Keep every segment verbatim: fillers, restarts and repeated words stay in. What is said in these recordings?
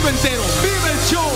mundo entero. ¡Viva el show!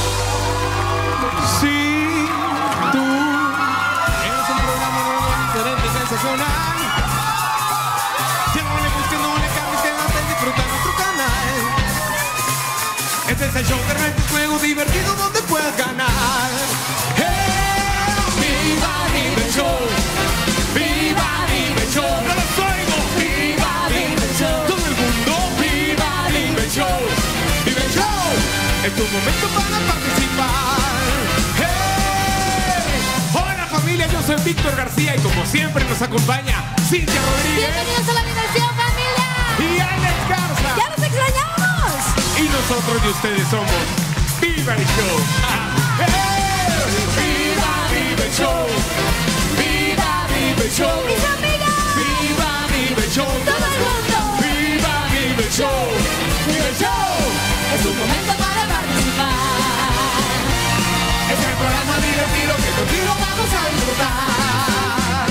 Sí, tú eres un programa diferente y sensacional. Llévame cuestionable, cambies, quédate, disfruta nuestro canal. Este es el show que realmente es juego divertido donde puedas ganar. ¡Hey! ¡Viva, viva el show! ¡Viva, viva el show! ¡No los oigo! ¡Viva, viva el show! ¡Todo el mundo! ¡Viva, viva el show! ¡Viva el show! Es tu momento para participar. ¡Hey! Hola familia, yo soy Víctor García y como siempre nos acompaña Cintia Rodríguez. Bienvenidos a la diversión, familia. Y Alex Garza. ¡Ya nos extrañamos! Y nosotros y ustedes somos Viva el Show. ¡Hey! ¡Viva, viva el show! ¡Viva, viva el show! ¡Mis amigas! ¡Viva, viva el show! ¡Todo el mundo! ¡Viva, viva el show! ¡Viva el show! Es un momento para participar. Es el programa divertido que contigo vamos a disfrutar.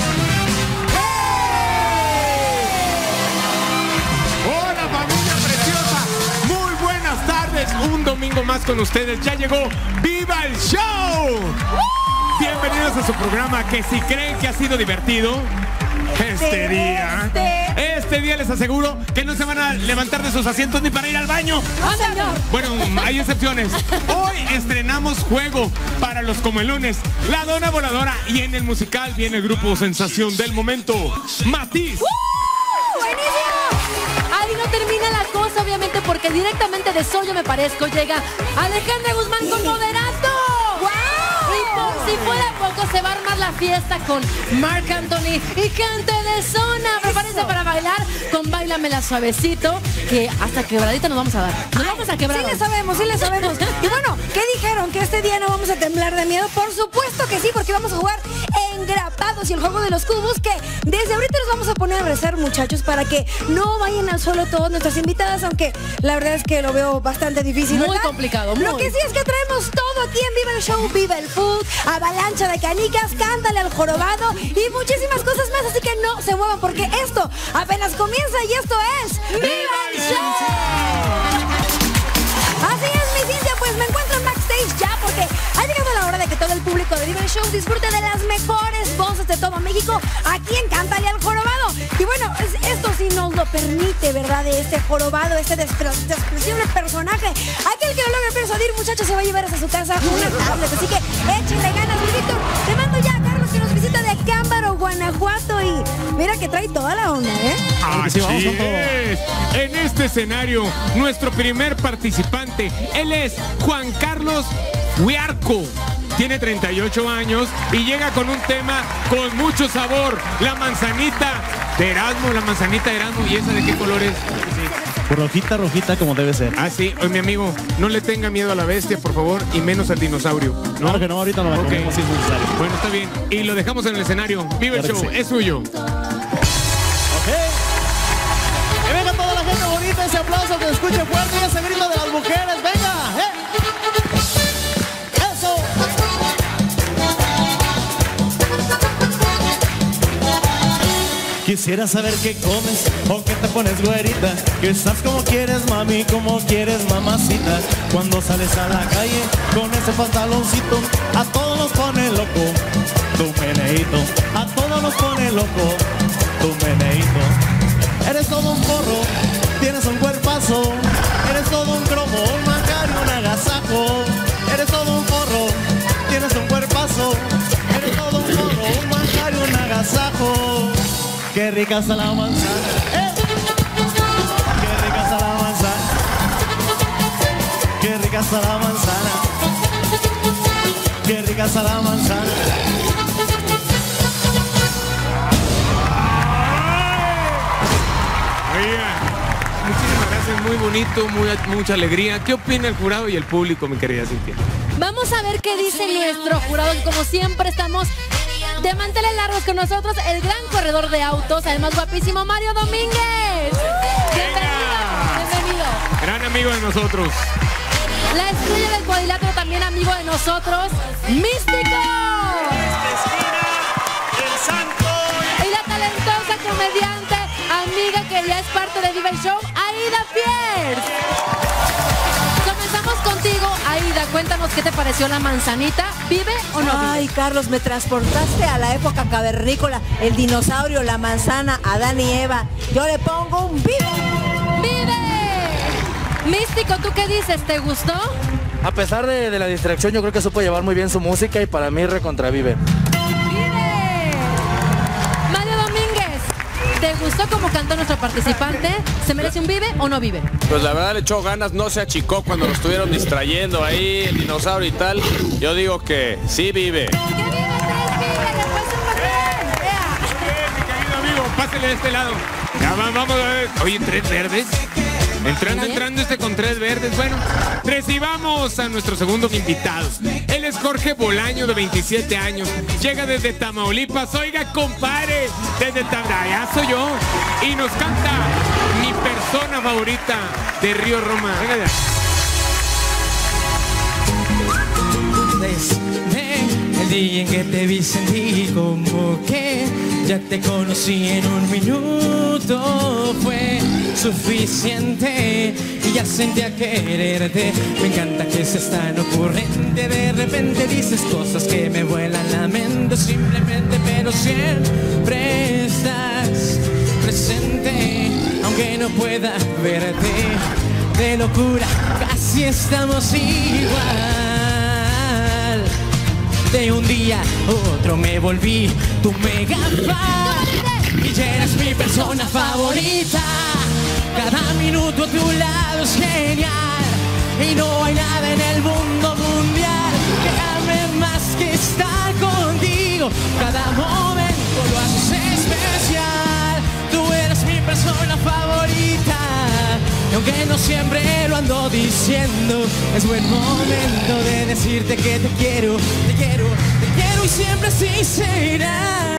¡Hey! Hola familia preciosa, muy buenas tardes. Un domingo más con ustedes. Ya llegó ¡Viva el Show! Bienvenidos a su programa que si creen que ha sido divertido, este día, Este. este día les aseguro que no se van a levantar de sus asientos ni para ir al baño. ¡Oh, señor! Bueno, hay excepciones. Hoy estrenamos juego para los comelones, La Dona Voladora, y en el musical viene el grupo sensación del momento, Matiz. ¡Uh! ¡Buenísimo! Ahí no termina la cosa, obviamente, porque directamente de Soy Yo Me Parezco llega Alejandra Guzmán con Moderato. ¡Wow! Y por si fuera poco, se va a armar la fiesta con Marc Anthony y Gente de Zona. Prepárense para bailar con Báilamela Suavecito, que hasta quebradita nos vamos a dar. Nos vamos a quebrar. Sí le sabemos, sí le sabemos. Y bueno, ¿qué dijeron? ¿Que este día no vamos a temblar de miedo? Por supuesto que sí, porque vamos a jugar Engrapados y el juego de los cubos, que desde ahorita nos vamos a poner a rezar, muchachos, para que no vayan al suelo todas nuestras invitadas, aunque la verdad es que lo veo bastante difícil, Muy ¿verdad? complicado, muy. Lo que sí es que traemos todo aquí en Viva el Show, Viva el Food, avalancha de canicas, cántale al jorobado y muchísimas cosas más, así que no se muevan porque esto apenas comienza y esto es ¡Viva el Show! Así es, mi Cintia, pues me encuentro en backstage ya porque ha llegado la hora de que todo el público de Viva el Show disfrute de las mejores voces de todo México aquí en Cántale al Jorobado. Y bueno, es- esto sí nos lo permite, ¿verdad? De este jorobado, este despre- despreciable personaje. Aquel que lo logre persuadir, muchachos, se va a llevar hasta su casa una tablet. Así que échenle ganas, mi Víctor. Te mando ya a Carlos, que nos visita de Acámbaro, Guanajuato. Y mira que trae toda la onda, ¿eh? Así sí, vamos con todo. es. En este escenario, nuestro primer participante, él es Juan Carlos Huiarco. Tiene treinta y ocho años y llega con un tema con mucho sabor. La manzanita de Erasmo, la manzanita de Erasmo. ¿Y esa de qué color es? Rojita, rojita, como debe ser. Ah, sí. Oye, mi amigo, no le tenga miedo a la bestia, por favor, y menos al dinosaurio. ¿No? Claro que no, ahorita lo Ok. comemos si es necesario. Bueno, está bien. Y lo dejamos en el escenario. Viva el Claro que show, sí. es suyo. Ok. Que venga toda la gente bonita, ese aplauso, que se escuche fuerte y ese grito de las mujeres. ¡Venga! ¡Eh! ¡Eso! Quisiera saber qué comes o qué te pones, güerita. Que estás como quieres, mami, como quieres, mamacita. Cuando sales a la calle con ese pantaloncito, a todos nos pone loco tu meneíto. A todos nos pone loco tu meneíto. Eres todo un porro, tienes un cuerpazo. Eres todo un cromo, un manjar y un agasajo. Eres todo un porro, tienes un cuerpazo. Eres todo un porro, un manjar y un agasajo. Qué rica está la manzana, ¡eh! Qué rica está la manzana. Qué rica está la manzana. Qué rica está la manzana. Oiga, muchísimas gracias, muy bonito, muy, mucha alegría. ¿Qué opina el jurado y el público, mi querida Cintia? Vamos a ver qué dice nuestro jurado, que como siempre estamos de manteles largos con nosotros, el gran corredor de autos, además guapísimo, Mario Domínguez. Bienvenido, bienvenido. Gran amigo de nosotros. La estrella del cuadrilátero, también amigo de nosotros, Místico. Y la talentosa comediante, amiga que ya es parte de Viva el Show, Aida Pierce. Empezamos contigo, Aida. Cuéntanos qué te pareció la manzanita. ¿Vive o no vive? Ay, Carlos, me transportaste a la época cavernícola. El dinosaurio, la manzana, Adán y Eva. Yo le pongo un vive. ¡Vive! Místico, ¿tú qué dices? ¿Te gustó? A pesar de, de la distracción, yo creo que supo llevar muy bien su música y para mí recontravive. ¡Vive! Mario Domínguez, ¿te gustó cómo cantó nuestro participante? ¿Se merece un vive o no vive? Pues la verdad le echó ganas, no se achicó cuando lo estuvieron distrayendo ahí, el dinosaurio y tal. Yo digo que sí vive. ¡Que vive tres vive! ¡Después un papel! Bien, mi querido amigo, pásale de este lado. Ya va, vamos a ver. Oye, tres verdes. Entrando, entrando este con tres verdes. Bueno, recibamos a nuestro segundo invitado. Él es Jorge Bolaño, de veintisiete años. Llega desde Tamaulipas. Oiga, compadre, desde Tamaulipas. Soy yo. Y nos canta mi persona favorita de Río Roma. Venga ya. Desde el día en que te vi sentí como que ya te conocí en un minuto. Fue suficiente y ya sentía quererte. Me encanta que seas tan ocurrente. De repente dices cosas que me vuelan la mente. Simplemente, pero siempre estás presente. Aunque no pueda verte, de locura casi estamos igual. De un día a otro me volví tu mega fan y ya eres mi persona favorita. Cada minuto a tu lado es genial y no hay nada en el mundo mundial que ame más que estar contigo. Cada momento lo haces especial. Tú eres mi persona favorita y aunque no siempre lo ando diciendo, es buen momento de decirte que te quiero, te quiero, te quiero y siempre así será.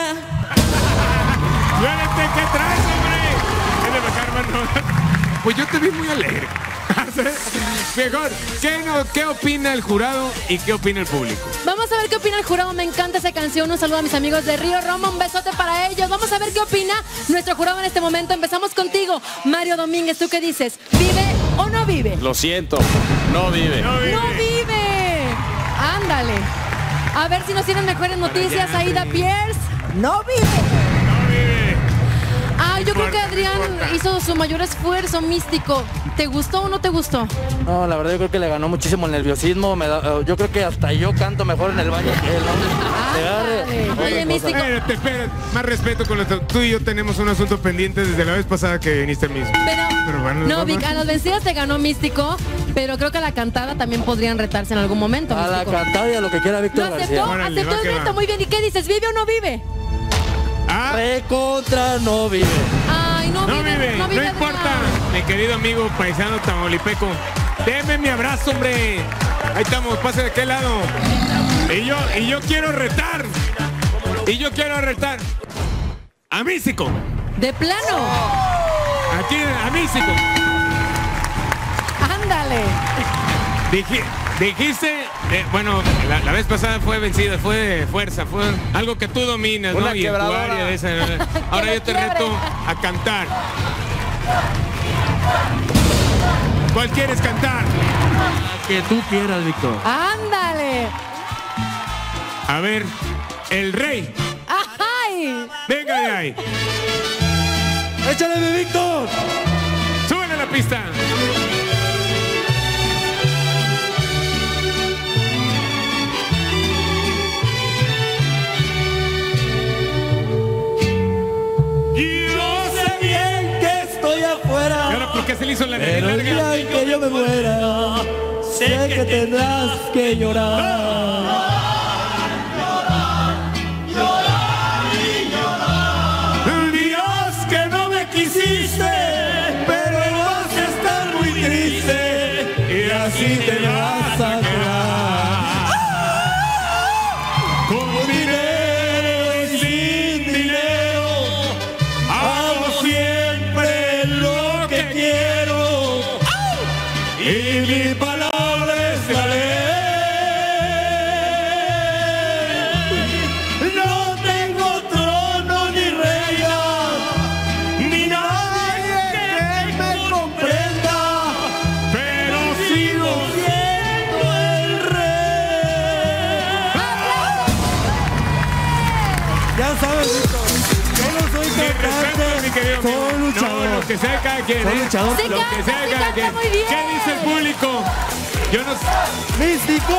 Suéltate, ¿qué traes, hombre? ¿Qué le bajar, mano? Pues yo te vi muy alegre. Mejor, ¿qué, no, ¿qué opina el jurado y qué opina el público? Vamos a ver qué opina el jurado. Me encanta esa canción. Un saludo a mis amigos de Río Roma. Un besote para ellos. Vamos a ver qué opina nuestro jurado en este momento. Empezamos contigo, Mario Domínguez. ¿Tú qué dices? ¿Vive o no vive? Lo siento, no vive. No vive. ¡No vive! Ándale. A ver si nos tienen mejores noticias. ya, Aida sí. Pierce. No vive. No vive. Ah, yo creo que importa, no Adrián importa. hizo su mayor esfuerzo. Místico. ¿Te gustó o no te gustó? No, la verdad yo creo que le ganó muchísimo el nerviosismo. Me da- yo creo que hasta yo canto mejor en el baño que él, ¿no? Le agarre Ándale. otra Oye, cosa. Místico. Espérate, espérate. Más respeto con nuestro... Tú y yo tenemos un asunto pendiente desde la vez pasada que viniste mismo. Pero, Pero bueno, no, vamos. Vic, a las vencidas te ganó Místico, pero creo que a la cantada también podrían retarse en algún momento. A la Místico. cantada y a lo que quiera ¿Lo Víctor aceptó? García. Órale, ¿Aceptó va el que reto? va. Muy bien. ¿Y qué dices? ¿Vive o no vive? Ah, Recontra no vive. Ay, no, no vive. vive, no, Adrián. importa. Mi querido amigo paisano tamaulipeco. Deme mi abrazo, hombre. Ahí estamos, pase de aquel lado. Y yo, y yo quiero retar. Y yo quiero retar. A Místico. De plano. Aquí, a Místico. Ándale. Dije, dijiste, eh, bueno, la, la vez pasada fue vencida, fue de fuerza, fue algo que tú dominas, Una ¿no? Y en tu quebradora. área de esa, ahora lo yo te quiebre. reto a cantar. ¿Cuál quieres cantar? Que tú quieras, Víctor. Ándale. A ver, el rey. ¡Ay! Venga de ahí. ¡Échale, mi Víctor! Súbele a la pista. Yo sé bien que estoy ¿Y afuera, ahora por qué se le hizo la pero el día larga? en que yo me muera, sé que tendrás que llorar. Dios que no me quisiste, pero vas a estar muy triste y así te vas a quedar. Con dinero y sin dinero, hago siempre lo que quiero y mi palabra es la ley. sabes, Víctor. Yo no soy Mi respeto, cantante. mi querido amigo. Soy luchador. No, lo que sea cada quien, Soy ¿eh? luchador. Sí Lo canta, que sea sí cada canta quien. muy bien. ¿Qué dice el público? Yo no... Místico.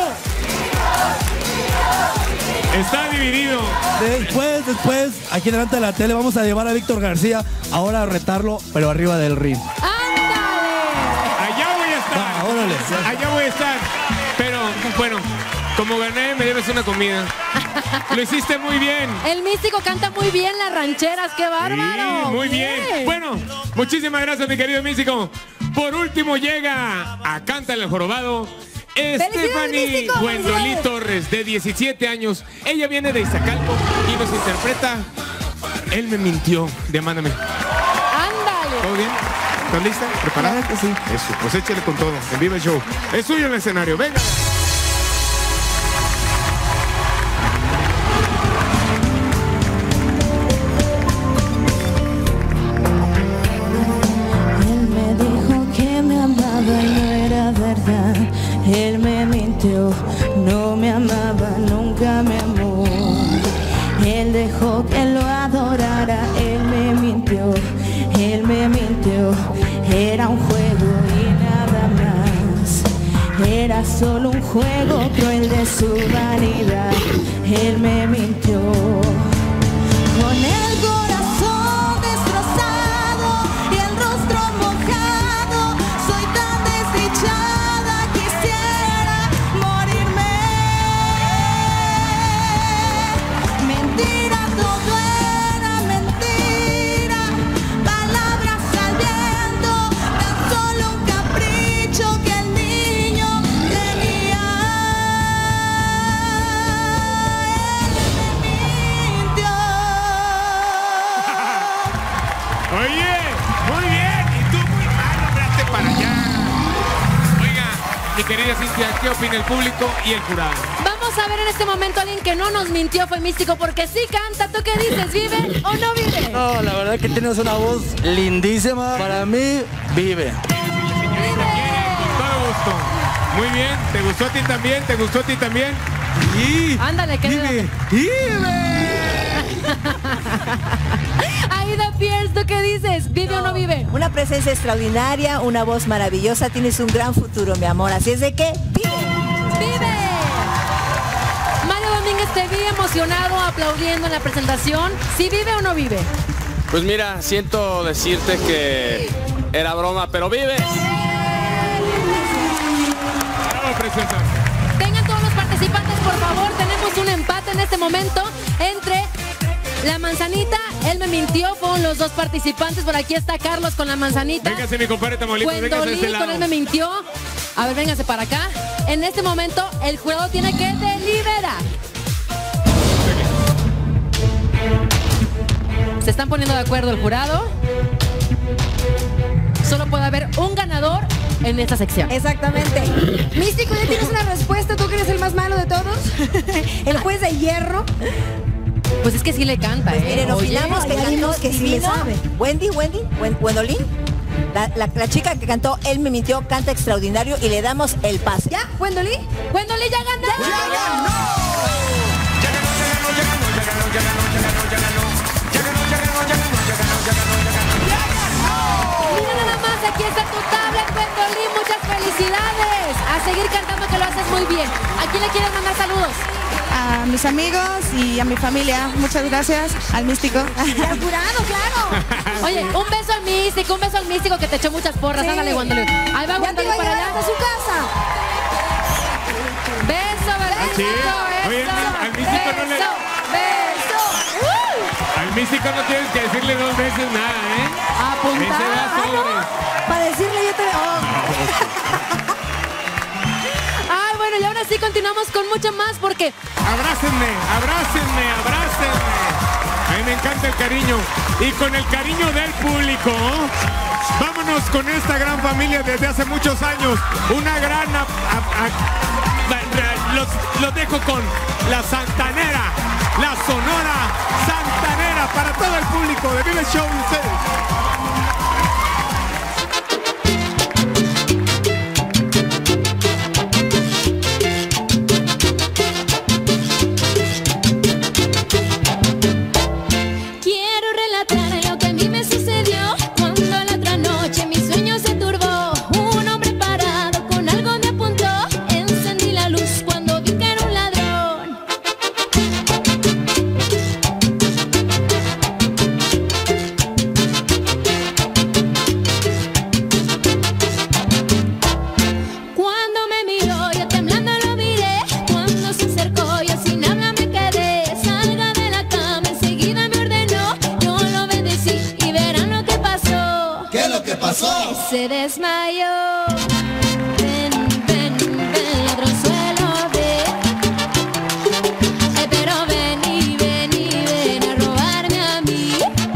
Está dividido. Después, después, aquí delante de la tele vamos a llevar a Víctor García ahora a retarlo, pero arriba del ring. ¡Ándale! Allá voy a estar. Va, órale. Allá voy a estar. Pero, bueno, como gané, me debes una comida. Lo hiciste muy bien. El místico canta muy bien las rancheras, qué bárbaro. Sí, muy bien. Bueno, muchísimas gracias, mi querido Místico. Por último llega a Cántale al Jorobado Stephanie Místico! Gwendolí ¡Felicidades! Torres, de diecisiete años. Ella viene de Iztacalco y nos interpreta Él me mintió, de Mándame. Ándale. ¿Todo bien? ¿Estás lista? ¿Preparada? Claro que sí. Eso, pues échale con todo. En Viva el Show. Es suyo el escenario. Venga. Él me dijo que me amaba y no era verdad. Él me mintió, no me amaba, nunca me amó. Él dejó que lo adorara, él me mintió, él me mintió. Era un juego y nada más. Era solo un juego cruel de su vanidad. Él me mintió. Con el corazón destrozado y el rostro mojado, soy tan desdichada, quisiera morirme. Mentira, todo era mentira, palabras al viento, tan solo un capricho que el niño tenía. Él me mintió. Oye, muy bien. Y tú muy mal, hombre, hazte para allá. Oiga, mi querida Cintia, ¿qué opina el público y el jurado? Vamos a ver en este momento a alguien que no nos mintió, fue Místico, porque sí canta. ¿Tú qué dices? ¿Vive o no vive? No, la verdad que tienes una voz lindísima. Para mí, vive. Con todo gusto. Muy bien. ¿Te gustó a ti también? ¿Te gustó a ti también? Y... Ándale, que Vive, vive. Aida Pierce, ¿tú qué dices? ¿Vive o no vive? Una presencia extraordinaria, una voz maravillosa, tienes un gran futuro, mi amor. Así es de que vive. ¡Vive! Mario Domínguez, te vi emocionado aplaudiendo en la presentación. ¿Sí vive o no vive? Pues mira, siento decirte que era broma, pero vives. Bravo, preciosa. Vengan todos los participantes, por favor. Tenemos un empate en este momento entre la manzanita. Él me mintió, fueron los dos participantes. Por aquí está Carlos con la manzanita. Véngase, mi compadre Tamaulipas. Véngase de Gwendolí este con lado. Él me mintió. A ver, véngase para acá. En este momento, el juego tiene que deliberar. Se están poniendo de acuerdo el jurado. Solo puede haber un ganador en esta sección. Exactamente. Místico, ¿ya tienes una respuesta? ¿Tú que eres el más malo de todos? El juez de hierro. Pues es que sí le canta, Pues ¿eh? miren, Oye, opinamos que ya cantó vimos que sí le divino. sabe. Wendy, Wendy, Wen- Gwendolyn, la, la, la chica que cantó Él me mintió, canta extraordinario y le damos el pase. ¿Ya, Gwendolyn? Gwendolyn ya ganó. Mira nada más, aquí está tu tablet, Gwendolyn. Muchas felicidades. A seguir cantando, que lo haces muy bien. ¿A quién le quieres mandar saludos? A mis amigos y a mi familia, muchas gracias. Al místico. Y al jurado, claro. Oye, un beso al místico, un beso al místico que te echó muchas porras. Sí. Ándale, Gwendolyn. Ahí va Ya te Gwendolyn va a para llevar allá. hasta su casa. Beso, beso, sí. beso. Oye, al místico no le- beso, beso. ¡Uh! Al místico no tienes que decirle dos veces nada, ¿eh? Apuntar. Ese da Ah, sobres. Para decirle yo te... Oh. Ay, bueno, y ahora sí continuamos con mucho más porque Abrácenme, abrácenme, abrácenme. A mí me encanta el cariño. Y con el cariño del público, vámonos con esta gran familia desde hace muchos años. Una gran... a- a- a- los, los dejo con la Santanera, la Sonora Santanera para todo el público de Vive Show y ustedes. desmayó. Ven, ven, ven, ladronzuelo, ven. Ay, pero ven y ven y ven a robarme a mí.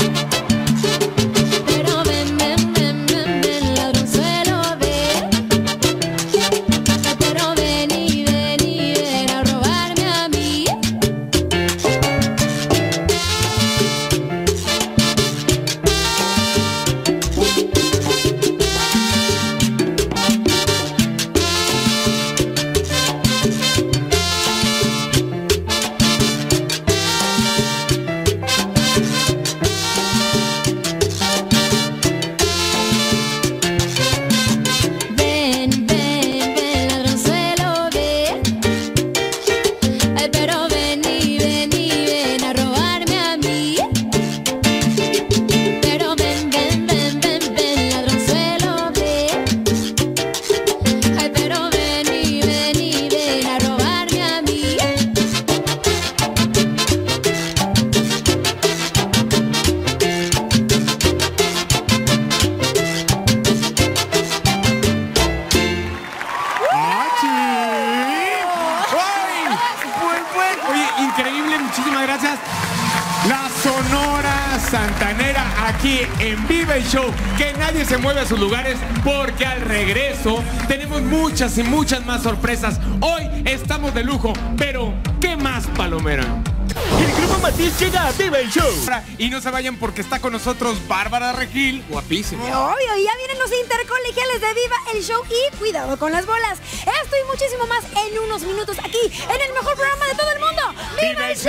Pero ven, ven, ven, ven, ven, ladronzuelo, ven. Ay, pero ven y ven y ven a robarme a mí. Ven, ven, ven, ladronzuelo, ven. Ay, pero ven y ven y ven a robarme a mí. Pero ven, ven, ven, ven, ven, ladronzuelo, ven. Ay, pero ven y ven y ven a robarme a mí. Pues, pues, oye, increíble, muchísimas gracias. La Sonora Santanera aquí en Viva el Show. Que nadie se mueve a sus lugares porque al regreso tenemos muchas y muchas más sorpresas. Hoy estamos de lujo, pero ¿qué más, Palomera? El Grupo Matiz llega a Viva el Show. Y no se vayan porque está con nosotros Bárbara Regil, guapísima. Obvio, y ya vienen los intercolegiales de Viva el Show y cuidado con las bolas. Esto y muchísimo más en unos minutos aquí en el mejor programa de todo el mundo, ¡Viva el Show!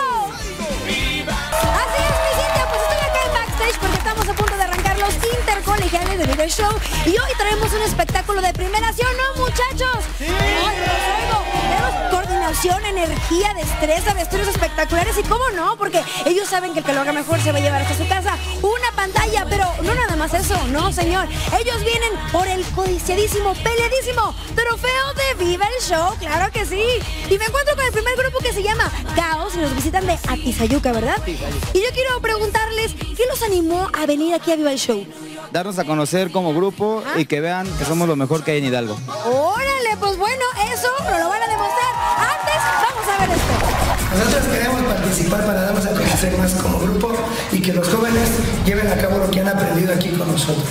Así es, mi Cintia, pues estoy acá en backstage porque estamos a punto de arrancar los intercolegiales de Viva el Show y hoy traemos un espectáculo de primera, ¿sí o no, muchachos? ¡Sí! Hoy los oigo. Tenemos coordinación, energía, destreza, vestuarios espectaculares y cómo no, porque ellos saben que el que lo haga mejor se va a llevar hasta su casa una pantalla, pero no nada más eso, no, señor. Ellos vienen por el codiciadísimo, peleadísimo trofeo de Viva el Show, claro que sí. Y me encuentro con el primer grupo que se llama Caos y nos visitan de Atizayuca, ¿verdad? Y yo quiero preguntarles, ¿qué los animó a venir aquí a Viva el Show? Darnos a conocer como grupo y que vean que somos lo mejor que hay en Hidalgo. Órale, pues bueno, eso nos lo van a demostrar. Antes, vamos a ver esto. Nosotros queremos participar para darnos a conocer más como grupo y que los jóvenes lleven a cabo lo que han aprendido aquí con nosotros.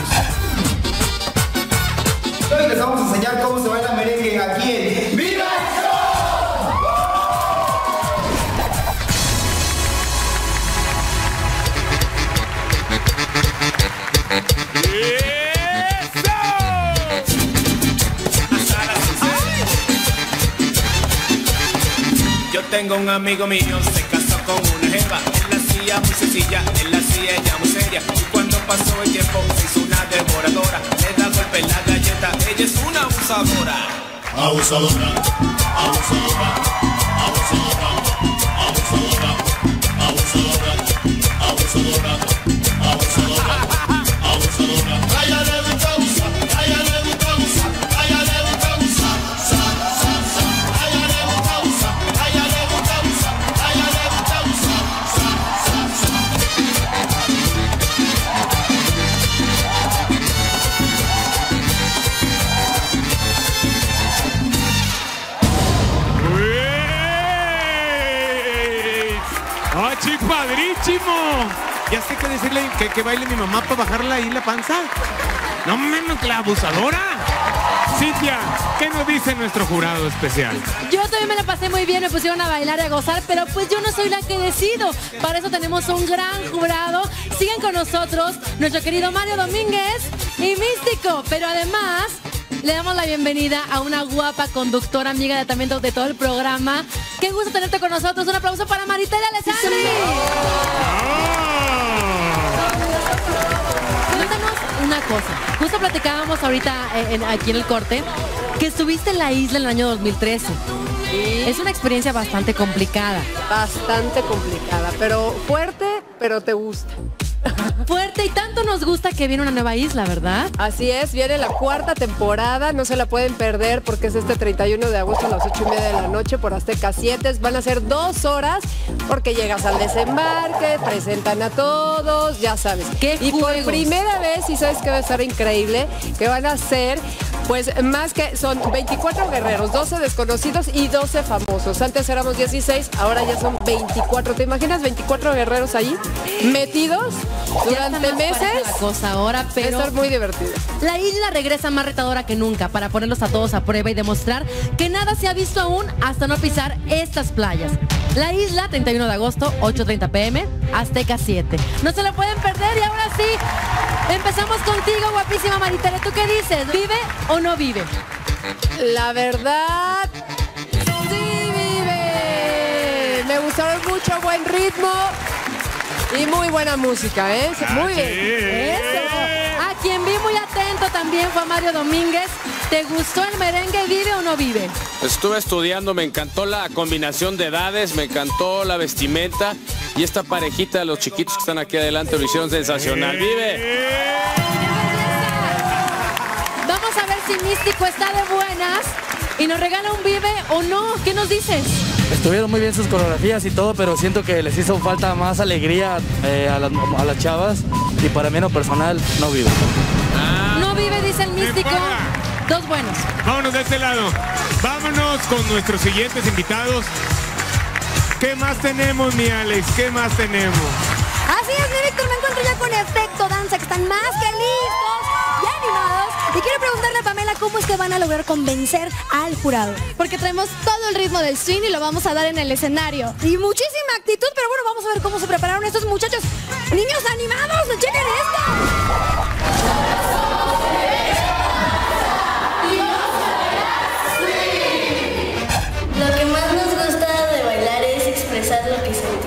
Hoy les vamos a enseñar cómo se baila merengue aquí en ¡Viva el Show! Yo tengo un amigo mío, se casó con una jeva. Él la hacía muy sencilla, él la hacía ella muy seria. Y cuando pasó el tiempo se hizo una devoradora. Le da golpe en la galleta, ella es una abusadora. Abusadora, abusadora, abusadora, abusadora, abusadora, abusadora, abusadora, abusadora. A ella le gusta abusar, a ella le gusta abusar, a ella le gusta abusar, sa, sa, sa. A ella le gusta abusar, a ella le gusta abusar, a ella le gusta abusar, sa, sa, sa. ¡Ochi, padrísimo! Ya sé que decirle que, que baile mi mamá para bajarla ahí la panza. No menos la abusadora. Cintia, ¿qué nos dice nuestro jurado especial? Yo también me la pasé muy bien, me pusieron a bailar y a gozar, pero pues yo no soy la que decido. Para eso tenemos un gran jurado. Sigan con nosotros, nuestro querido Mario Domínguez y Místico. Pero además, le damos la bienvenida a una guapa conductora, amiga de, también de todo el programa. Qué gusto tenerte con nosotros. Un aplauso para Maritela Alessandri. Cuéntanos una cosa. Justo platicábamos ahorita en, aquí en el corte que estuviste en la isla en el año dos mil trece. Sí. Es una experiencia bastante complicada. Bastante complicada, pero fuerte, pero te gusta. Fuerte, y tanto nos gusta que viene una nueva isla, ¿verdad? Así es, viene la cuarta temporada, no se la pueden perder porque es este treinta y uno de agosto a las ocho y media de la noche por Azteca siete. Van a ser dos horas porque llegas al desembarque, presentan a todos, ya sabes. ¿Qué y juegos? por primera vez, y sabes que va a estar increíble, que van a ser, pues más que son veinticuatro guerreros, doce desconocidos y doce famosos. Antes éramos dieciséis, ahora ya son veinticuatro. ¿Te imaginas veinticuatro guerreros ahí metidos durante meses? La cosa ahora, pero va a estar muy divertido. La isla regresa más retadora que nunca para ponerlos a todos a prueba y demostrar que nada se ha visto aún hasta no pisar estas playas. La isla, treinta y uno de agosto, ocho treinta p m, Azteca siete. No se lo pueden perder. Y ahora sí, empezamos contigo, guapísima Maritere. ¿Tú qué dices? ¿Vive o no vive? La verdad, sí vive. Me gustaron mucho, buen ritmo y muy buena música, ¿eh? Muy bien. Eso. A quien vi muy atento también fue a Mario Domínguez. ¿Te gustó el merengue? ¿Vive o no vive? Estuve estudiando, me encantó la combinación de edades, me encantó la vestimenta y esta parejita de los chiquitos que están aquí adelante lo hicieron sensacional. ¡Vive! Vamos a ver si Místico está de buenas y nos regala un vive o no. ¿Qué nos dices? Estuvieron muy bien sus coreografías y todo, pero siento que les hizo falta más alegría eh, a, las, a las chavas, y para mí en lo personal no vive. Ah, no vive, dice el Místico. Dos buenos. Vámonos de este lado. Vámonos con nuestros siguientes invitados. ¿Qué más tenemos, mi Alex? ¿Qué más tenemos? Así es, mi Víctor, me encuentro ya con Efecto Danza, que están más que listos y animados. Y quiero preguntarle a Pamela cómo es que van a lograr convencer al jurado. Porque traemos todo el ritmo del swing y lo vamos a dar en el escenario. Y muchísima actitud, pero bueno, vamos a ver cómo se prepararon estos muchachos. Niños animados, chequen esto. Lo que más nos gusta de bailar es expresar lo que sentimos.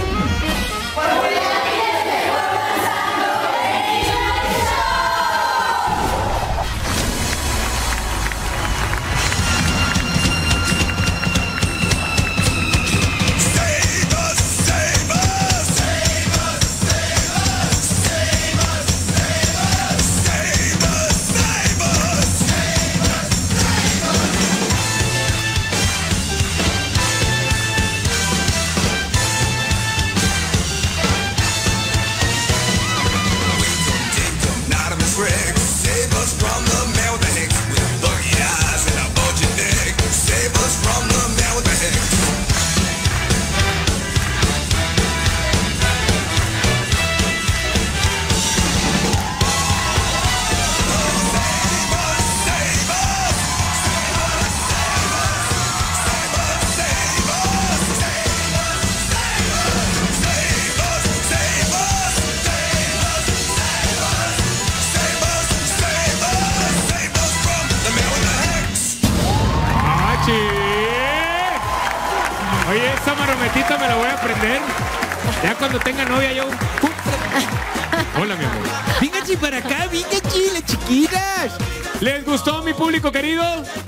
Oye, esa marometita me la voy a aprender. Ya cuando tenga novia yo... Hola, mi amor. Venga, chi, para acá, venga, chi, las chiquitas. ¿Les gustó, mi público querido?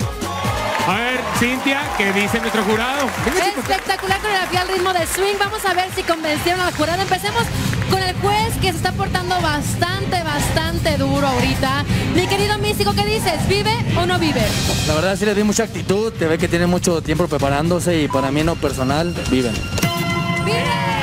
A ver, Cintia, ¿qué dice nuestro jurado? Venga, chi, espectacular coreografía al ritmo de swing. Vamos a ver si convencieron al jurado. Empecemos con el juez, que se está portando bastante, bastante duro ahorita. Mi querido Místico, ¿qué dices? ¿Vive o no vive? La verdad sí les vi mucha actitud, te ve que tienen mucho tiempo preparándose, y para mí en lo personal, viven. ¡Vive!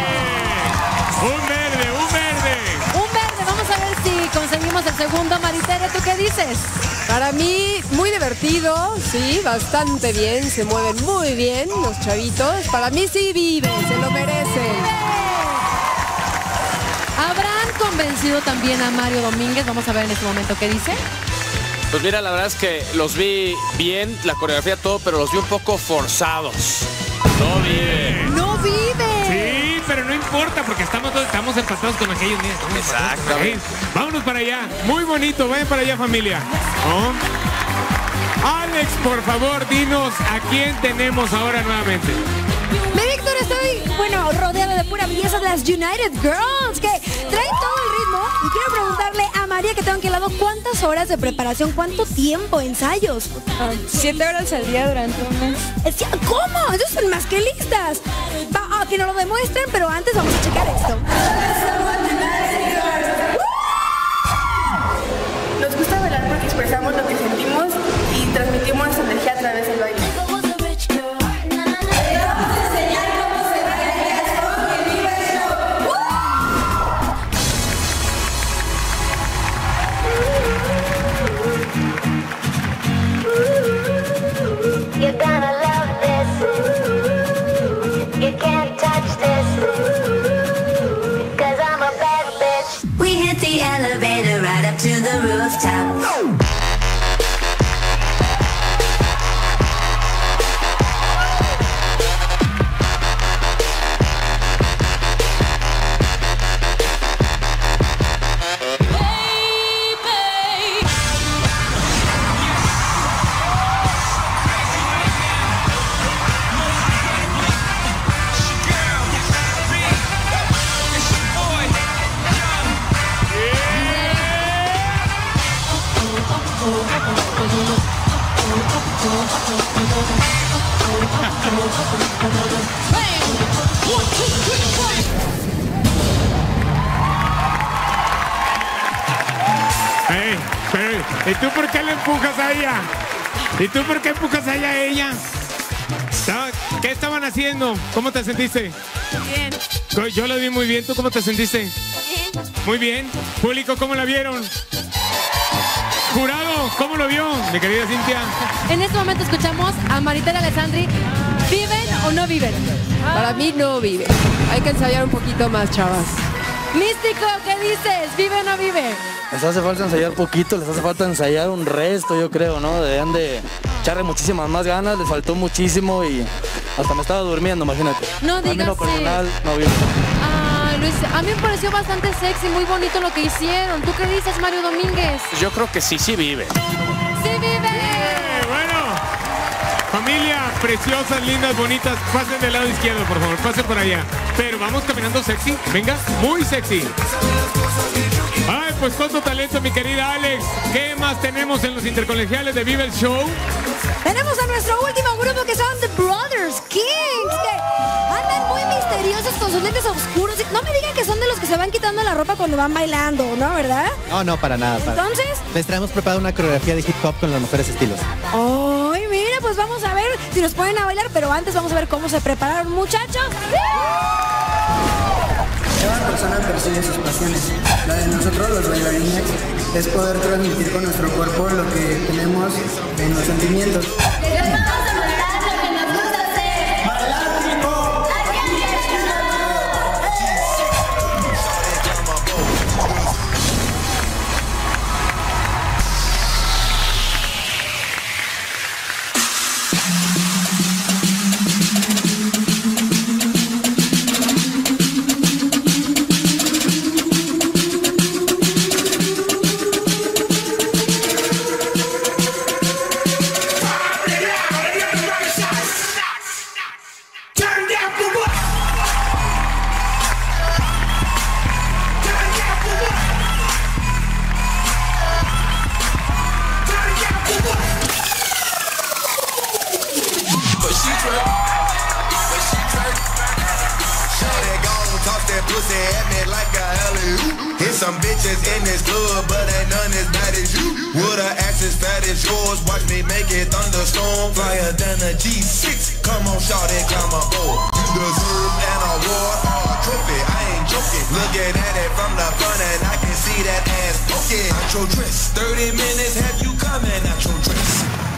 Un verde, un verde. Un verde, vamos a ver si conseguimos el segundo. Maritere, ¿tú qué dices? Para mí, muy divertido, sí, bastante bien, se mueven muy bien los chavitos. Para mí sí viven, se lo merecen. ¿Habrán convencido también a Mario Domínguez? Vamos a ver en este momento qué dice. Pues mira, la verdad es que los vi bien, la coreografía, todo, pero los vi un poco forzados. No vive. ¡No vive! Sí, pero no importa porque estamos todos, estamos empatados con aquellos días. Exactamente. Vámonos para allá. Muy bonito, vayan para allá, familia. ¿No? Alex, por favor, dinos a quién tenemos ahora nuevamente. Mi Víctor, estoy, bueno, rodeado de pura belleza de las United Girls, que traen todo el ritmo. Y quiero preguntarle a María, que tengo aquí al lado, ¿cuántas horas de preparación? ¿Cuánto tiempo? ¿Ensayos? Uh, siete horas al día durante un mes. ¿Cómo? Ellos son más que listas. Va, oh, que nos lo demuestren, pero antes vamos a checar esto. surgió a través del baile. You're gonna love this. You can't touch this. Cause I'm a bad bitch. We hit the elevator right up to the rooftop. Hey, hey, ¿y tú por qué le empujas a ella? ¿Y tú por qué empujas a ella a ella? ¿Qué estaban haciendo? ¿Cómo te sentiste? Bien. Yo la vi muy bien. ¿Tú cómo te sentiste? Bien. Muy bien. Público, ¿cómo la vieron? Jurado, ¿cómo lo vio, mi querida Cintia? En este momento escuchamos a Maritere Alessandri. ¿Viven o no viven? Para mí no vive. Hay que ensayar un poquito más, chavas. Místico, ¿qué dices? ¿Vive o no vive? Les hace falta ensayar poquito, les hace falta ensayar un resto, yo creo, ¿no? Deberían de echarle muchísimas más ganas, les faltó muchísimo y hasta me estaba durmiendo, imagínate. No A mí digas lo personal, eso. no vivo. Ay, Luis, a mí me pareció bastante sexy, muy bonito lo que hicieron. ¿Tú qué dices, Mario Domínguez? Yo creo que sí, sí vive. ¡Sí vive! Eh, bueno, familia, preciosas, lindas, bonitas, pasen del lado izquierdo, por favor, pasen por allá. Pero vamos caminando sexy, venga, muy sexy. Ay, pues con tu talento, mi querida Alex, ¿qué más tenemos en los intercolegiales de Vive el Show? Tenemos a nuestro último grupo que son The Brothers Kings, que andan muy misteriosos con sus lentes oscuros. No me digan que son de los que se van quitando la ropa cuando van bailando, ¿no? ¿Verdad? No, no, para nada. Para. Entonces, les traemos preparada una coreografía de hip hop con los mejores estilos. ¡ay, mira! Pues vamos a ver si nos ponen a bailar, pero antes vamos a ver cómo se prepararon, muchachos. Cada persona persigue sus pasiones. La de nosotros, los bailarines, es poder transmitir con nuestro cuerpo lo que tenemos en los sentimientos. Les vamos a mostrar lo que nos gusta hacer. ¡Bailar tipo! Some bitches in this club, but ain't none as bad as you. With her ass as fat as yours, watch me make it thunderstorm. Flyer than a G six, come on, shawty, climb aboard. You deserve an award or a trophy, I ain't joking. Looking at it from the front and I can see that ass poking. Out your dress, thirty minutes have you coming out your dress.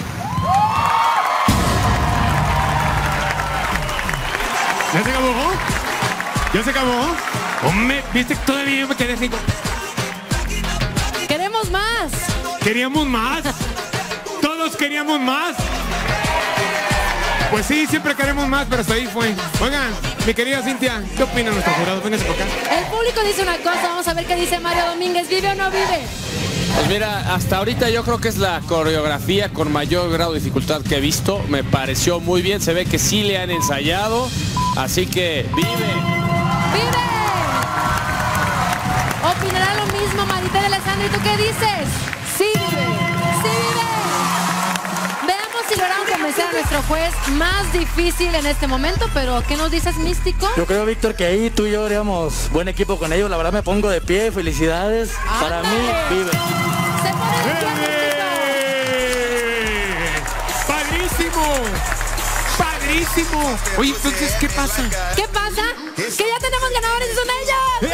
¿Ya se acabó? ¿Ya se acabó? Hombre, viste que todavía yo me quedé así. ¡Queremos más! ¿Queríamos más? ¿Todos queríamos más? Pues sí, siempre queremos más, pero hasta ahí fue. Oigan, mi querida Cintia, ¿qué opina nuestro jurado? Véngase por acá. El público dice una cosa, vamos a ver qué dice Mario Domínguez. ¿Vive o no vive? Pues mira, hasta ahorita yo creo que es la coreografía con mayor grado de dificultad que he visto. Me pareció muy bien, se ve que sí le han ensayado. Así que vive. ¡Vive! ¿Opinará lo mismo Maritere Alessandri? ¿Tú qué dices? ¡Sí vive! ¡Sí vive! Veamos si lograron convencer a nuestro juez más difícil en este momento, pero ¿qué nos dices, Místico? Yo creo, Víctor, que ahí tú y yo haríamos buen equipo con ellos. La verdad me pongo de pie, felicidades. Para mí, vive. ¡Padrísimo! padrísimo. Oye, entonces, ¿qué pasa? ¿Qué pasa? Que ya tenemos ganadores y son ellos.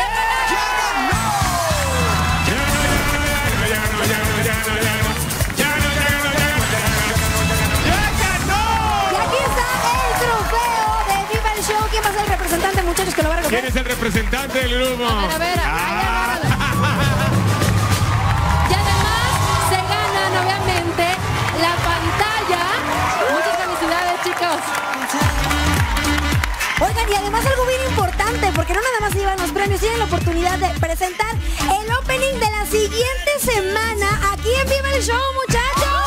Y aquí está el trofeo de Viva el Show. ¿Quién va a ser el representante, muchachos, que lo va a recoger? ¿Quién es el representante del grupo? A ver, a ver. Ah. Y además se ganan, obviamente, la pantalla. Muchas felicidades, chicos. Oigan, y además algo bien importante, porque no nada más se llevan los premios, tienen la oportunidad de presentar el opening de la siguiente semana aquí en Viva el Show, muchachos.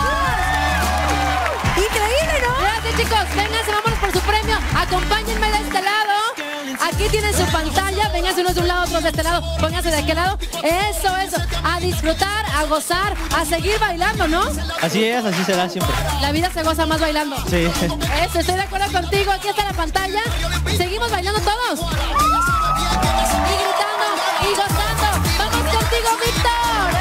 Increíble, ¿no? Gracias, chicos. Vénganse, vámonos por su premio. Acompáñenme de este lado. Aquí tienen su pantalla. Vénganse unos de un lado, otros de este lado. Pónganse de aquel lado. Eso, eso. A disfrutar, a gozar, a seguir bailando, ¿no? Así es, así será siempre. La vida se goza más bailando. Sí. Eso, estoy de acuerdo contigo. Aquí está la pantalla. Seguimos bailando todos. Y gritando y gozando. Vamos contigo, Víctor.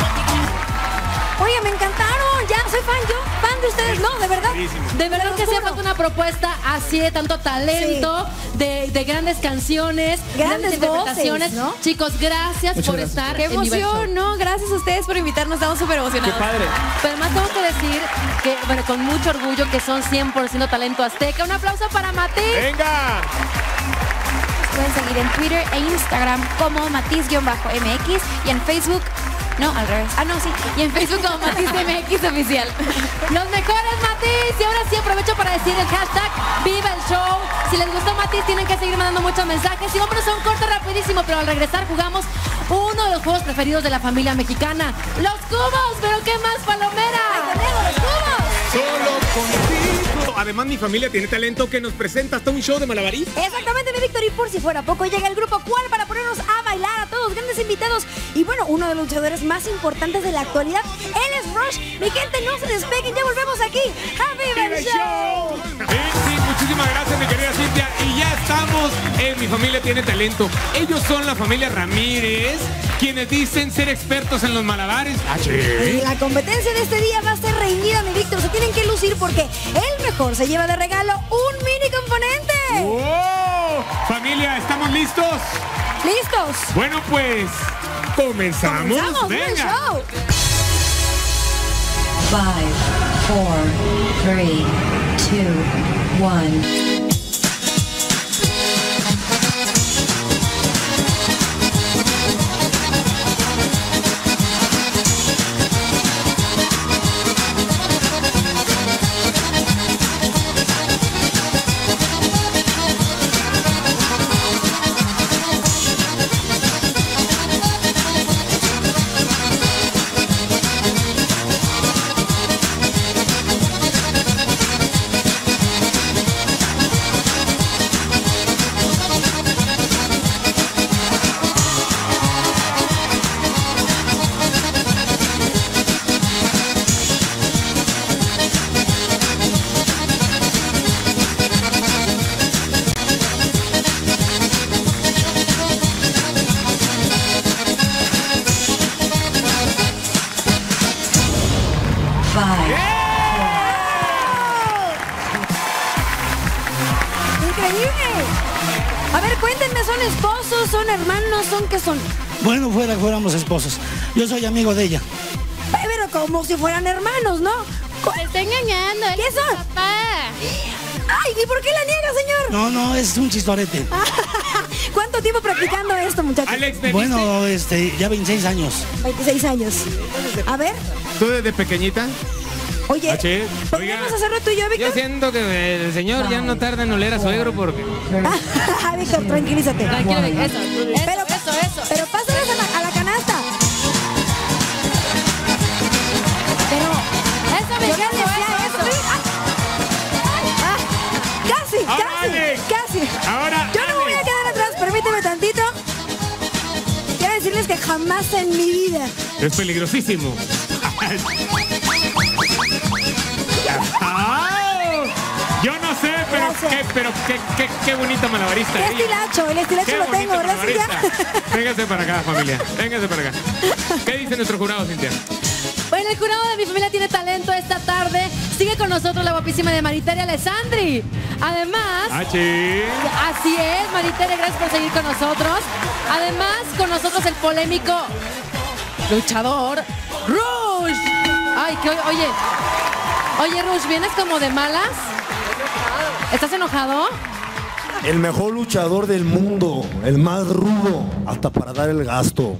Oye, me encantaron. Ya soy fan, yo fan de ustedes. No, de verdad. De verdad que hacía falta una propuesta así de tanto talento, sí. de, de grandes canciones, grandes, grandes interpretaciones. voces, ¿no? Chicos, gracias Muchas por gracias. estar. Qué en Viva el Show. emoción, ¿no? Gracias a ustedes por invitarnos. Estamos súper emocionados. Qué padre. Pero además tengo que decir que, bueno, con mucho orgullo que son cien por ciento talento azteca. Un aplauso para Matiz. ¡Venga! Pueden seguir en Twitter e Instagram como Matiz-M X y en Facebook. No, al revés. Ah, no, sí. Y en Facebook como Matiz M X oficial. Los mejores, Matiz. Y ahora sí aprovecho para decir el hashtag Viva el Show. Si les gustó Matiz, tienen que seguir mandando muchos mensajes. Y vámonos a un corte rapidísimo, pero al regresar jugamos uno de los juegos preferidos de la familia mexicana. ¡Los cubos! ¿Pero qué más, Palomera? ¡Ay, tenemos los cubos! Solo contigo. Además, mi familia tiene talento que nos presenta hasta un show de malabaristas. Exactamente, mi Víctor. Y por si fuera poco, llega el grupo Cual para ponernos a bailar a todos, grandes invitados. Y bueno, uno de los luchadores más importantes de la actualidad, él es Rush. Mi gente, no se despeguen, ya volvemos aquí a Viva el Show. Sí, sí, muchísimas gracias, mi querida Cintia. Y ya estamos en Mi Familia Tiene Talento. Ellos son la familia Ramírez, quienes dicen ser expertos en los malabares. Ah, sí. Y la competencia de este día va a ser reñida, mi Víctor. Se tienen que lucir porque el mejor se lleva de regalo un mini componente. ¡Wow! Familia, ¿estamos listos? ¿Listos? Bueno, pues, comenzamos. Comenzamos, Venga. el show. Five, four, three, two, one. A ver, cuéntenme, ¿son esposos, son hermanos, son qué son? Bueno, fuera, fuéramos esposos. Yo soy amigo de ella. Pero como si fueran hermanos, ¿no? Me está engañando. ¿Qué son? Papá. Ay, ¿y por qué la niega, señor? No, no, es un chistorete. ¿Cuánto tiempo practicando esto, muchachos? Alex, bueno, este, ya veintiséis años. veintiséis años. A ver. ¿Tú desde pequeñita? Oye, H, ¿podríamos hacerlo tú y yo, Víctor? Yo siento que el señor ya no tarda en oler a suegro porque... Víctor, tranquilízate. Tranquilo, Víctor. Eso, pero, eso, eso. Pero pásalas a la, a la canasta. Pero, eso, yo Víctor, no decía eso. eso. Ah, ah, casi, Ahora, casi, Alex. casi. Ahora, Yo no me voy a quedar atrás, permíteme tantito. Quiero decirles que jamás en mi vida. Es peligrosísimo. Yo no sé, pero qué, pero qué, qué, qué bonita malabarista. Qué estilacho, el estilacho Qué lo tengo, bonita ¿verdad, Cintia? malabarista. Véngase para acá, familia. Véngase para acá. ¿Qué dice nuestro jurado, Cintia? Bueno, el jurado de Mi Familia Tiene Talento esta tarde Sigue con nosotros la guapísima de Mariteria Alessandri. Además, Ah, sí. así es, Mariteria, gracias por seguir con nosotros. Además, con nosotros el polémico luchador Rush. Ay, que oye, oye Rush, ¿vienes como de malas? ¿Estás enojado? El mejor luchador del mundo, el más rudo, hasta para dar el gasto.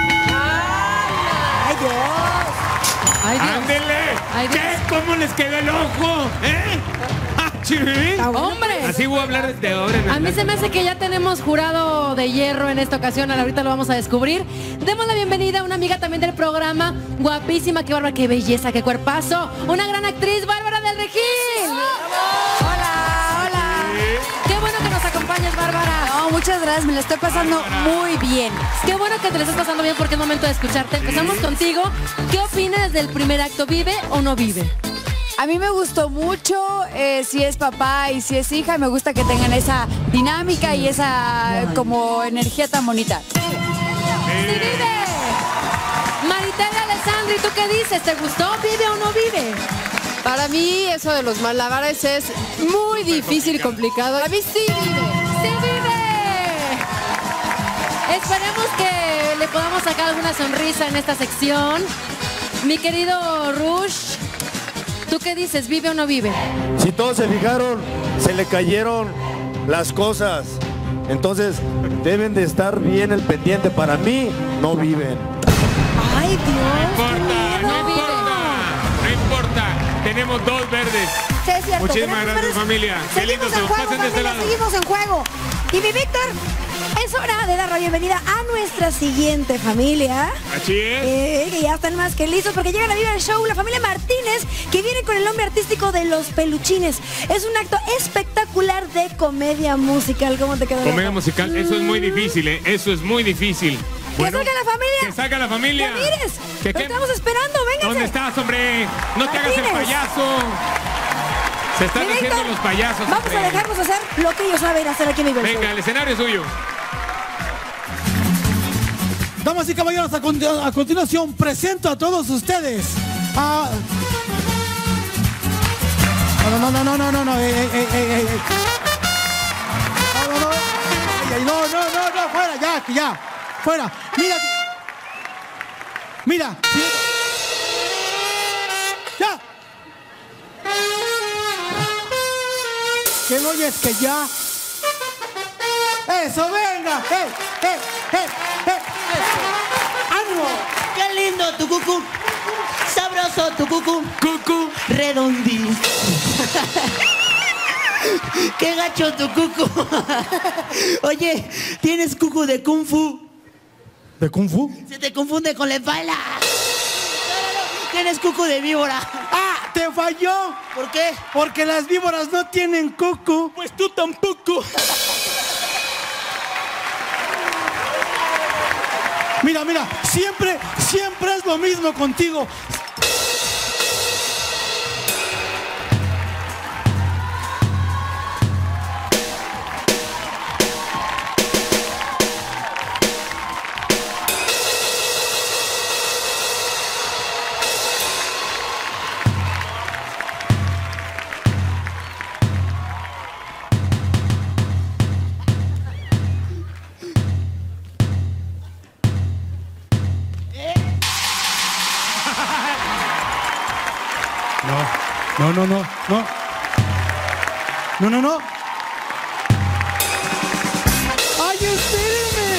¡Ay, Dios! ¡Ay, Dios! ¡Ándele! Ay, Dios. ¿Qué? ¿Cómo les quedó el ojo? ¿Eh? Ah, sí. ¡Hombre! Así voy a hablar de ahora en A mí se me hace que ya tenemos jurado de hierro en esta ocasión. Ahorita lo vamos a descubrir. Demos la bienvenida a una amiga también del programa. Guapísima, qué bárbara, qué belleza, qué cuerpazo. Una gran actriz, Bárbara del Regil. Hola, hola. Qué bueno que nos acompañes, Bárbara. No, muchas gracias, me la estoy pasando muy bien. Qué bueno que te la estás pasando bien porque es momento de escucharte. Empezamos contigo. ¿Qué opinas del primer acto? ¿Vive o no vive? A mí me gustó mucho, eh, si es papá y si es hija, me gusta que tengan esa dinámica y esa como energía tan bonita. ¡Sí vive! Mariteria Alessandri, ¿tú qué dices? ¿Te gustó? ¿Vive o no vive? Para mí eso de los malabares es muy difícil y complicado. A mí sí vive. ¡Sí vive! Esperemos que le podamos sacar alguna sonrisa en esta sección. Mi querido Rush, ¿tú qué dices? ¿Vive o no vive? Si todos se fijaron, se le cayeron las cosas. Entonces, deben de estar bien el pendiente. Para mí, no viven. ¡Ay, Dios! No importa, no importa, no importa. Tenemos dos verdes. Sí, es cierto. Muchísimas Tenemos gracias, verdes. familia. Qué lindo Seguimos se en nos juego, pasan de este familia, lado. seguimos en juego. Y mi Víctor, es hora de dar la bienvenida a nuestra siguiente familia. Así es. Eh, que ya están más que listos porque llegan a Viva el Show, la familia Martínez, que viene con el nombre artístico de Los Peluchines. Es un acto espectacular de comedia musical. ¿Cómo te quedó? Comedia musical, eso es muy difícil, ¿eh? Eso es muy difícil. Bueno, ¡Que salga la familia! ¡Que salga la familia! ¡Ya mires! ¿Qué, ¡Lo qué? estamos esperando! ¡Vénganse! ¿Dónde estás, hombre? No te hagas el Martínez. payaso. Se están Mi haciendo Víctor, los payasos. Vamos hombre. a dejarnos hacer lo que ellos saben hacer aquí en Viva el Show. Venga, el escenario es suyo. Damas y caballeros, a, continu- a continuación presento a todos ustedes a... No, no, no, no, no, no, no, ey, ey, ey, ey, ey. No, no, no, ey, ey, no, no, no, no, fuera, ya, ya, fuera. Mira, mira, ¿sí? Ya. ¿Qué no oyes que ya? Eso, venga, hey, hey, hey, hey. ¡Ánimo! ¡Qué lindo tu cucú! ¡Sabroso tu cucú! ¡Cucú! ¡Redondín! ¡Qué gacho tu cucú! Oye, ¿tienes cucú de Kung Fu? ¿De Kung Fu? Se te confunde con la espalda. ¿Tienes cucú de víbora? ¡Ah! ¡Te falló! ¿Por qué? Porque las víboras no tienen cucu. Pues tú tampoco. Mira, mira, siempre, siempre es lo mismo contigo. No, no, no, no. No, no, no. ¡Ay, espérenme!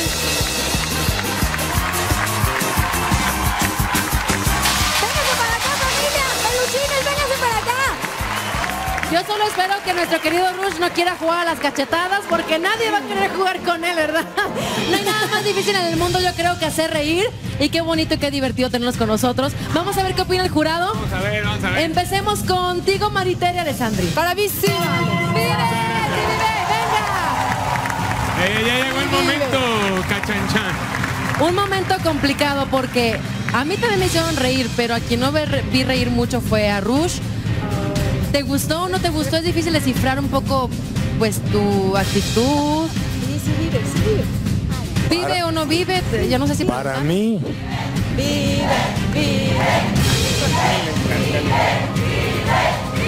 ¡Vénganse para acá, familia! ¡Peluchines, vénganse para acá! Yo solo espero que nuestro querido Rush no quiera jugar a las cachetadas porque nadie va a querer jugar con él, ¿verdad? No hay nada más difícil en el mundo, yo creo, que hacer reír. Y qué bonito y qué divertido tenerlos con nosotros. Vamos a ver qué opina el jurado. Vamos a ver, vamos a ver. Empecemos contigo, Mariteria Alessandri. Para mí sí. ¡Vive! ¡Sí, vive! ¡Venga! Eh, ya llegó el momento, cachanchan. Un momento complicado porque a mí también me hicieron reír, pero a quien no ve- vi reír mucho fue a Rush. ¿Te gustó o no te gustó? Es difícil descifrar un poco, pues, tu actitud. Sí, sí vive, sí vive. ¿Vive Para- o no vive? Ya no sé si... Para mí, Vive, vive.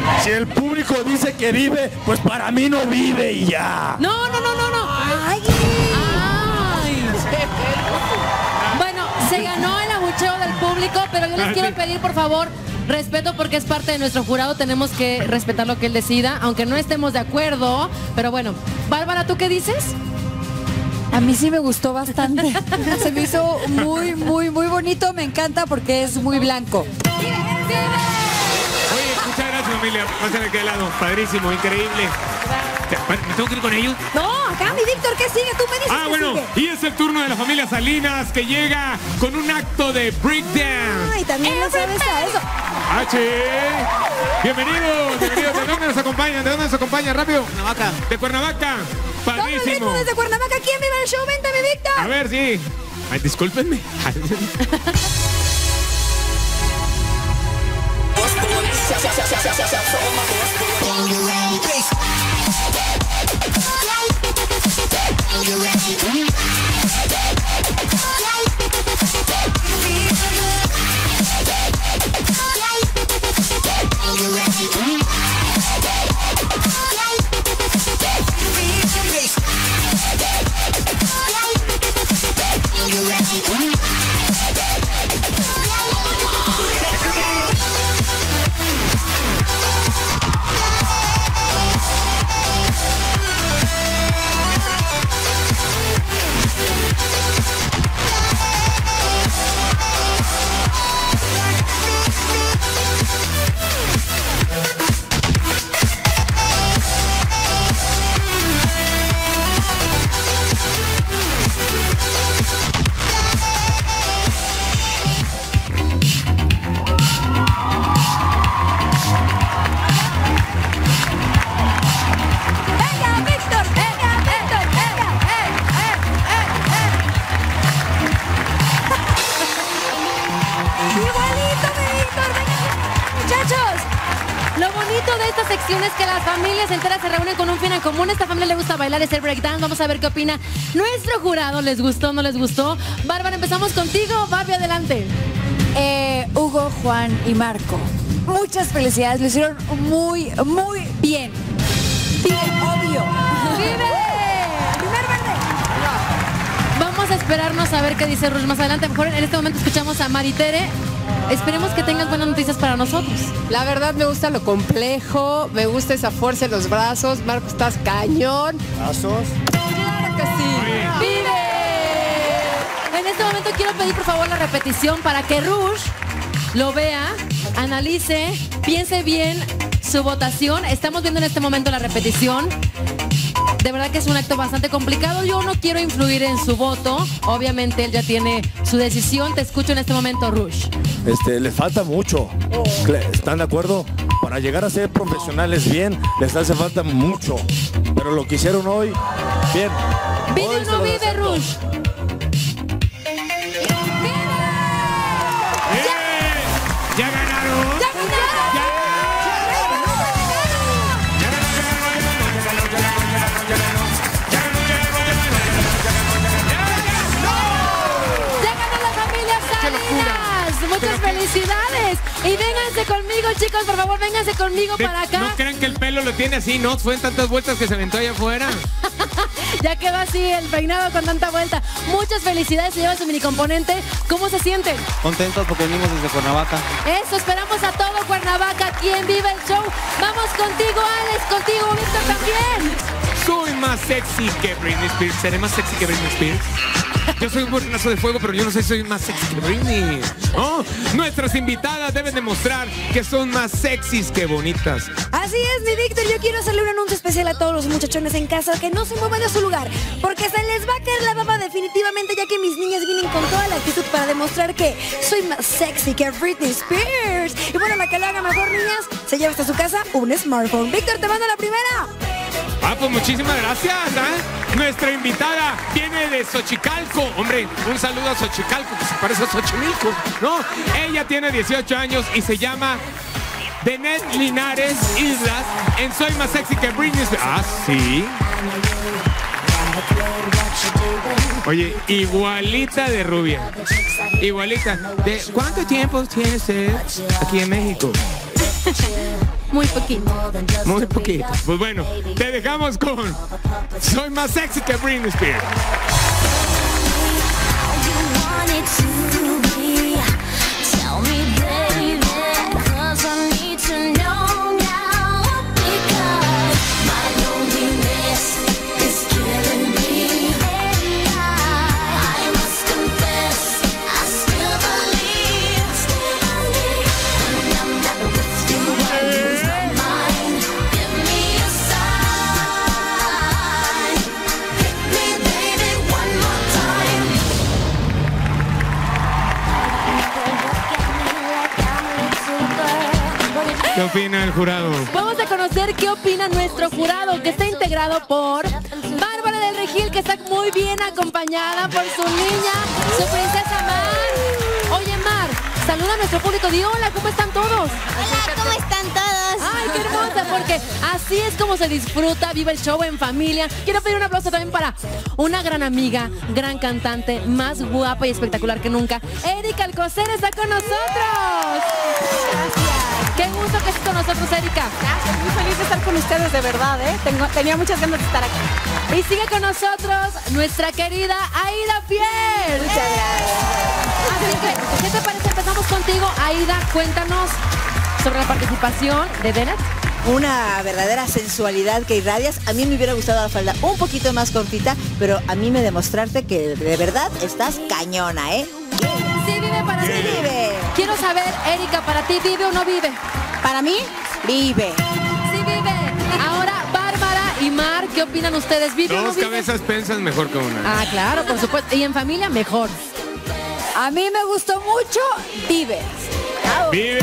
Si el público dice que vive, pues para mí no vive y ya. No, no, no, no, no. Ay. Ay. Bueno, se ganó el abucheo del público, pero yo les quiero pedir, por favor, respeto porque es parte de nuestro jurado. Tenemos que respetar lo que él decida, aunque no estemos de acuerdo. Pero bueno, Bárbara, ¿tú qué dices? A mí sí me gustó bastante. Se me hizo muy, muy, muy bonito. Me encanta porque es muy blanco. Oye, muchas gracias, familia. Pásenle aquí al lado. Padrísimo, increíble. ¿Me tengo que ir con ellos? No, acá mi Víctor, ¿qué sigue? Tú me dices Ah, qué bueno, sigue. y es el turno de la familia Salinas que llega con un acto de breakdance. Ay, también lo sabes a eso. H. Bienvenidos, bienvenidos. ¿De dónde nos acompañan? ¿De dónde nos acompañan? Rápido. Cuernavaca. De Cuernavaca. Todo el ritmo Padrísimo. desde Cuernavaca. ¿Quién vive el show? Vente, mi Víctor. A ver, sí. Ay, discúlpenme. Es que las familias enteras se reúnen con un fin en común. A esta familia le gusta bailar, es el breakdance. Vamos a ver qué opina nuestro jurado. ¿Les gustó o no les gustó? Bárbara, empezamos contigo. Barbie, adelante. Eh, Hugo, Juan y Marco, muchas felicidades. Lo hicieron muy, muy bien. Vive, obvio. ¡Vive! Primer verde. Vamos a esperarnos a ver qué dice Rush más adelante. Mejor en este momento escuchamos a Maritere. Esperemos que tengas buenas noticias para nosotros. La verdad me gusta lo complejo, me gusta esa fuerza en los brazos. Marco, estás cañón. ¿Brazos? Claro que sí. ¡Vive! En este momento quiero pedir por favor la repetición para que Rush lo vea, analice, piense bien su votación. Estamos viendo en este momento la repetición. De verdad que es un acto bastante complicado. Yo no quiero influir en su voto. Obviamente él ya tiene su decisión. Te escucho en este momento, Rush. Este, le falta mucho. ¿Están de acuerdo? Para llegar a ser profesionales bien, les hace falta mucho. Pero lo que hicieron hoy, bien. ¿Vive Hoy o se no los vive, acepto. Rush? ¡Ya ganaron! ¡Ya ganaron! ¡Ya ganó la familia Salinas! ¡Muchas felicidades! Y vénganse conmigo, chicos, por favor, vénganse conmigo De- para acá. No crean que el pelo lo tiene así, ¿no? Fueron tantas vueltas que se aventó allá afuera. Ya quedó así el peinado con tanta vuelta. Muchas felicidades, se lleva su mini componente. ¿Cómo se sienten? Contentos porque venimos desde Cuernavaca. Eso, esperamos a todo Cuernavaca, quien vive el show. Vamos contigo, Alex, contigo, Víctor también. Soy más sexy que Britney Spears. ¿Seré más sexy que Britney Spears? Yo soy un bornazo de fuego, pero yo no sé si soy más sexy que Britney. Oh, nuestras invitadas deben demostrar que son más sexys que bonitas. Así es, mi Víctor. Yo quiero hacerle un anuncio especial a todos los muchachones en casa que no se muevan de su lugar, porque se les va a caer la baba definitivamente, ya que mis niñas vienen con toda la actitud para demostrar que soy más sexy que Britney Spears. Y bueno, la que lo haga mejor, niñas, se lleva hasta su casa un smartphone. Víctor, te mando la primera. Ah, pues muchísimas gracias. ¿eh? Nuestra invitada viene de Xochicalco. Hombre, un saludo a Xochicalco, que se parece a Xochimilco. No, ella tiene dieciocho años y se llama Denet Linares Islas en Soy Más Sexy que Britney Spears. Ah, sí. Oye, igualita de rubia. Igualita. ¿De cuánto tiempo tienes aquí en México? Muy poquito. Muy poquito. Pues bueno, te dejamos con Soy más sexy que Britney Spears. ¿Qué opina el jurado? Vamos a conocer qué opina nuestro jurado, que está integrado por Bárbara del Regil, que está muy bien acompañada por su niña, su princesa Mar. Oye, Mar, saluda a nuestro público. Di hola, ¿cómo están todos? Hola, ¿cómo están todos? Ay, qué hermosa, porque así es como se disfruta, vive el show en familia. Quiero pedir un aplauso también para una gran amiga, gran cantante, más guapa y espectacular que nunca. Erika Alcocer está con nosotros. Gracias. Qué gusto que estés con nosotros, Erika. Gracias, muy feliz de estar con ustedes, de verdad, ¿eh? Tengo, tenía muchas ganas de estar aquí. Y sigue con nosotros nuestra querida Aida Pierre. Muchas gracias. Así que, ¿qué te parece? Empezamos contigo, Aida. Cuéntanos sobre la participación de Bennett. Una verdadera sensualidad que irradias. A mí me hubiera gustado la falda un poquito más cortita, pero a mí me demostraste que de verdad estás cañona, ¿eh? Sí vive para ti. Sí vive. Quiero saber, Erika, ¿para ti vive o no vive? Para mí, vive. Sí vive. Ahora, Bárbara y Mar, ¿qué opinan ustedes? ¿Vive o no Dos vive? cabezas piensan mejor que una. Ah, claro, por supuesto. Y en familia, mejor. A mí me gustó mucho Vive. ¡Vive!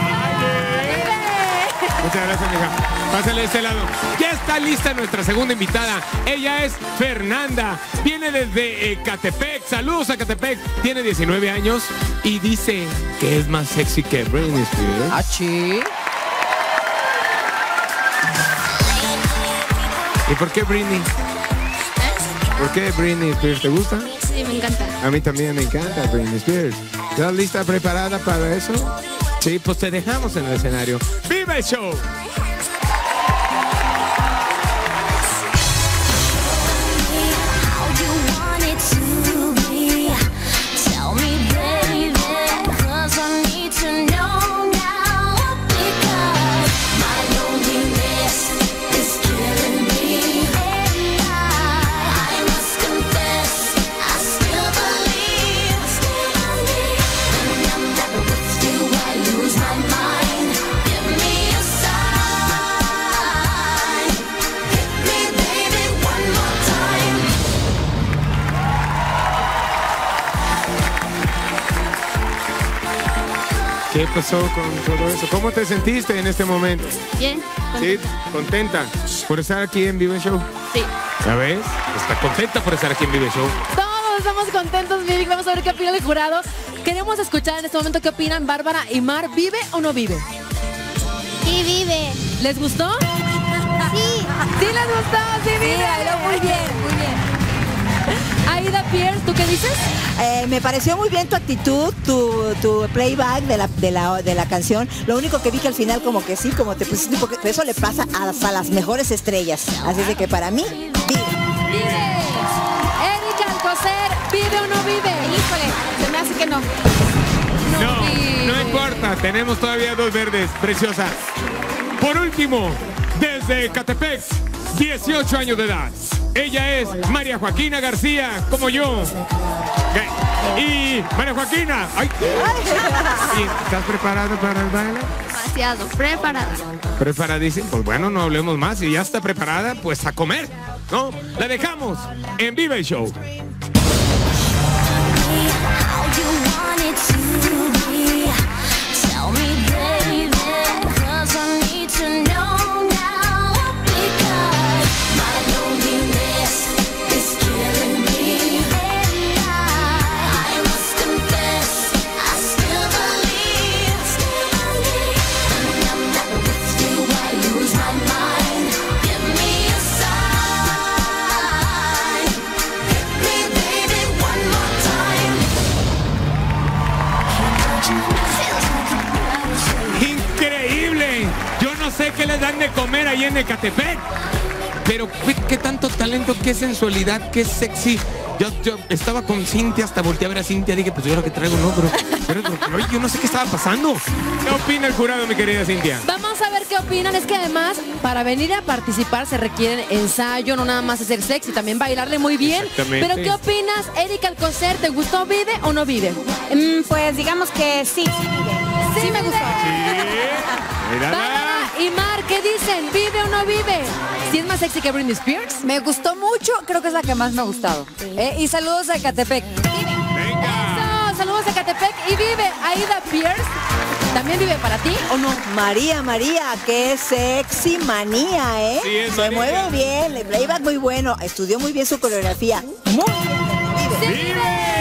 Muchas gracias, mija. Pásale de este lado. Ya está lista nuestra segunda invitada. Ella es Fernanda. Viene desde Ecatepec. Saludos a Ecatepec. Tiene diecinueve años y dice que es más sexy que Britney Spears. ¿Ah, sí? ¿Y por qué Britney? ¿Por qué Britney Spears? ¿Te gusta? Sí, me encanta. A mí también me encanta Britney Spears. ¿Estás lista, preparada para eso? Sí, pues te dejamos en el escenario. ¡Viva el show! ¿Qué pasó con todo eso? ¿Cómo te sentiste en este momento? Bien. ¿Sí? ¿Contenta por estar aquí en Vive Show? Sí. ¿Ya ves? Está contenta por estar aquí en Vive Show. Todos estamos contentos, Vivi. Vamos a ver qué opina el jurado. Queremos escuchar en este momento qué opinan Bárbara y Mar. ¿Vive o no vive? Sí, vive. ¿Les gustó? Sí. Sí les gustó, sí vive. Sí, bailó muy bien, muy bien. Aida Pierre, ¿tú qué dices? Eh, me pareció muy bien tu actitud, tu, tu playback de la, de, la, de la canción. Lo único que vi que al final como que sí, como te pusiste un poco, pero eso le pasa a, a las mejores estrellas. Así es de que para mí, vive. Vive. Erika Alcocer, ¿vive o no vive? Híjole, se me hace que no. No, no importa. Tenemos todavía dos verdes. Preciosa. Por último, desde Ecatepec, dieciocho años de edad. Ella es María Joaquina García, como yo. Y María Joaquina, ay. ¿Estás preparada para el baile? Demasiado preparada. Preparadísima. Pues bueno, no hablemos más. Si ya está preparada, pues a comer, ¿no? La dejamos en Vive el Show. sé que les dan de comer ahí en Ecatepec. Pero qué, qué tanto talento, qué sensualidad, qué sexy. Yo, yo estaba con Cintia, hasta volteé a ver a Cintia, dije, pues yo creo que traigo un otro. Pero, pero oye, yo no sé qué estaba pasando. ¿Qué opina el jurado, mi querida Cintia? Vamos a ver qué opinan. Es que además, para venir a participar se requiere ensayo, no nada más ser sexy, también bailarle muy bien. Exactamente. Pero ¿qué opinas, Erika Alcocer? ¿Te gustó Vive o no Vive? Mm, pues digamos que sí, sí vive. Sí, me gustó. Bárbara y Mar, ¿qué dicen? ¿Vive o no vive? ¿Si es más sexy que Britney Spears? Me gustó mucho, creo que es la que más me ha gustado. Eh, y saludos a Ecatepec. Eso, saludos a Ecatepec y Vive. Aida Pierce, ¿también vive para ti o no? María, María, qué sexy manía, ¿eh? Sí, es Se María. mueve bien, el playback muy bueno, estudió muy bien su coreografía. Muy bien. ¡Vive!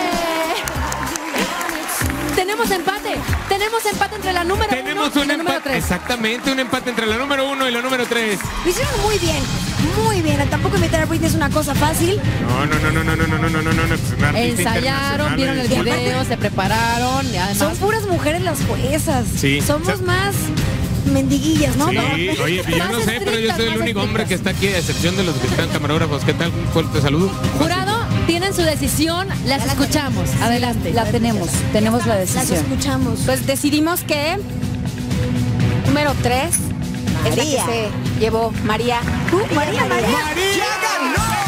Tenemos empate, tenemos empate entre la número Tenemos uno y un la número empate, tres. exactamente, un empate entre la número uno y la número tres. Lo hicieron muy bien, muy bien. Tampoco invitar a Britney es una cosa fácil. No, no, no, no, no, no, no, no, no, no, no. Pues una artista Ensayaron, vieron el internacional, video, se prepararon. Y además, Son puras mujeres las juezas. Sí. Somos O sea, más mendiguillas, ¿no? Sí, No, oye, yo más no sé, pero yo estrictas, soy el más único hombre que estrictas. está aquí, a excepción de los que están camarógrafos. ¿Qué tal? Un fuerte saludo. Jurado, tienen su decisión, las escuchamos. Adelante. La tenemos, tenemos la Las decisión. escuchamos. Pues decidimos que número tres es la que María. se llevó María. ¿Tú, María, María? ¡María ganó!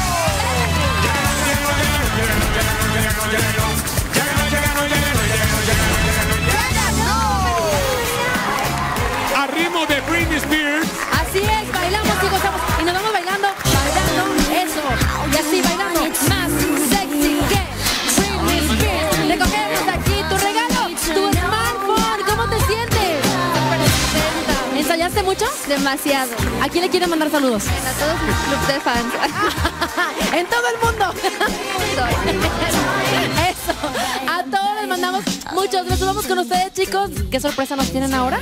A ritmo de Britney Spears. Así es, bailamos y gozamos. Y nos vamos bailando, bailando, eso. Y así bailando, más sexy que Britney Spears. Recogemos aquí tu regalo, tu smartphone. ¿Cómo te sientes? Súper contenta. ¿Ensayaste mucho? Demasiado. ¿A quién le quieren mandar saludos? A todos mis clubs de fans. En todo el mundo. Eso. A todos les mandamos muchos besos. Vamos con ustedes, chicos. ¿Qué sorpresa nos tienen ahora?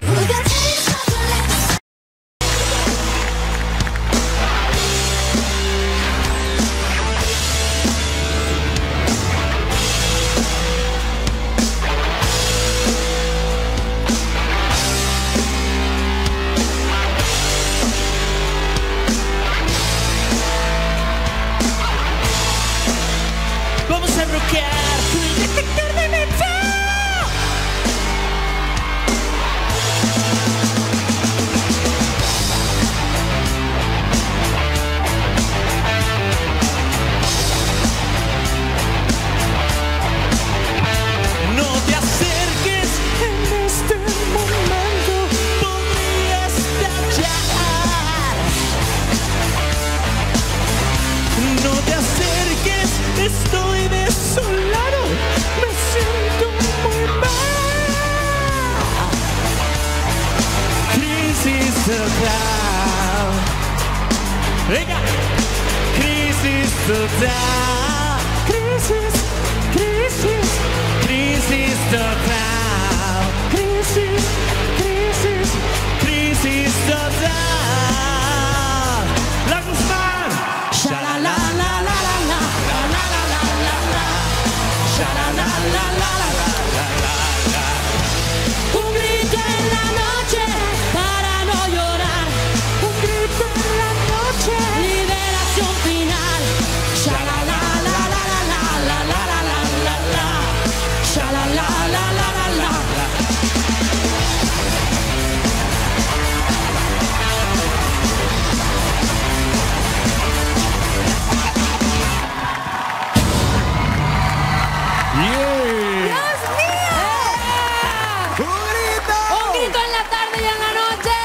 Vamos a rockear con el detector de metal. No te acerques en este momento, podrías estallar. No te acerques, estoy desolado, me siento muy mal. Crisis total. Venga, crisis total. Crisis, crisis, crisis total. Crisis, crisis, crisis total. La Guzmán. Sha la la la la la la la la la la la la. Sha la la la la la la la la la. Un grito en la noche para no llorar. Un grito en la noche. Liberación final. Sha la la la la la la la la la la la la. Sha la la la la la la la. Un grito en la tarde y en la noche.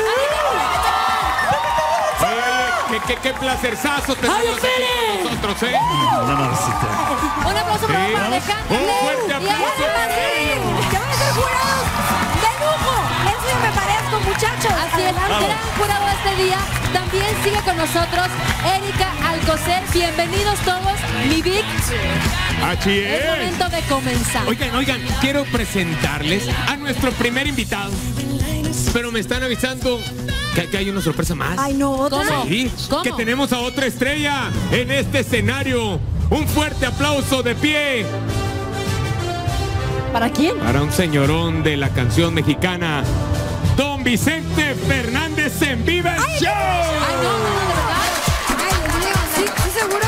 Oye, oye, qué, qué, qué placerzazo tenerlos aquí con nosotros, ¿eh? Un aplauso para Sí. Alejandro. Un fuerte Y aplauso. ahora Martín. ¡Que van a ser jurados de lujo! Eso yo me parezco, muchachos. Así es, Adelante. gran jurado este día. También sigue con nosotros Erika Alcocer. Bienvenidos todos, mi Vic. Así Es es. momento de comenzar. Oigan, oigan, quiero presentarles a nuestro primer invitado. Pero me están avisando que, que hay una sorpresa más. Ay, no, otra. ¿Cómo? Sí, ¿Cómo? que tenemos a otra estrella en este escenario. Un fuerte aplauso de pie ¿Para quién? para un señorón de la canción mexicana, Tom don Vicente Fernández en Viva el Show. Ay, no, no, no, de verdad. Ay, Dios mío, ¿sí, ¿sí seguro?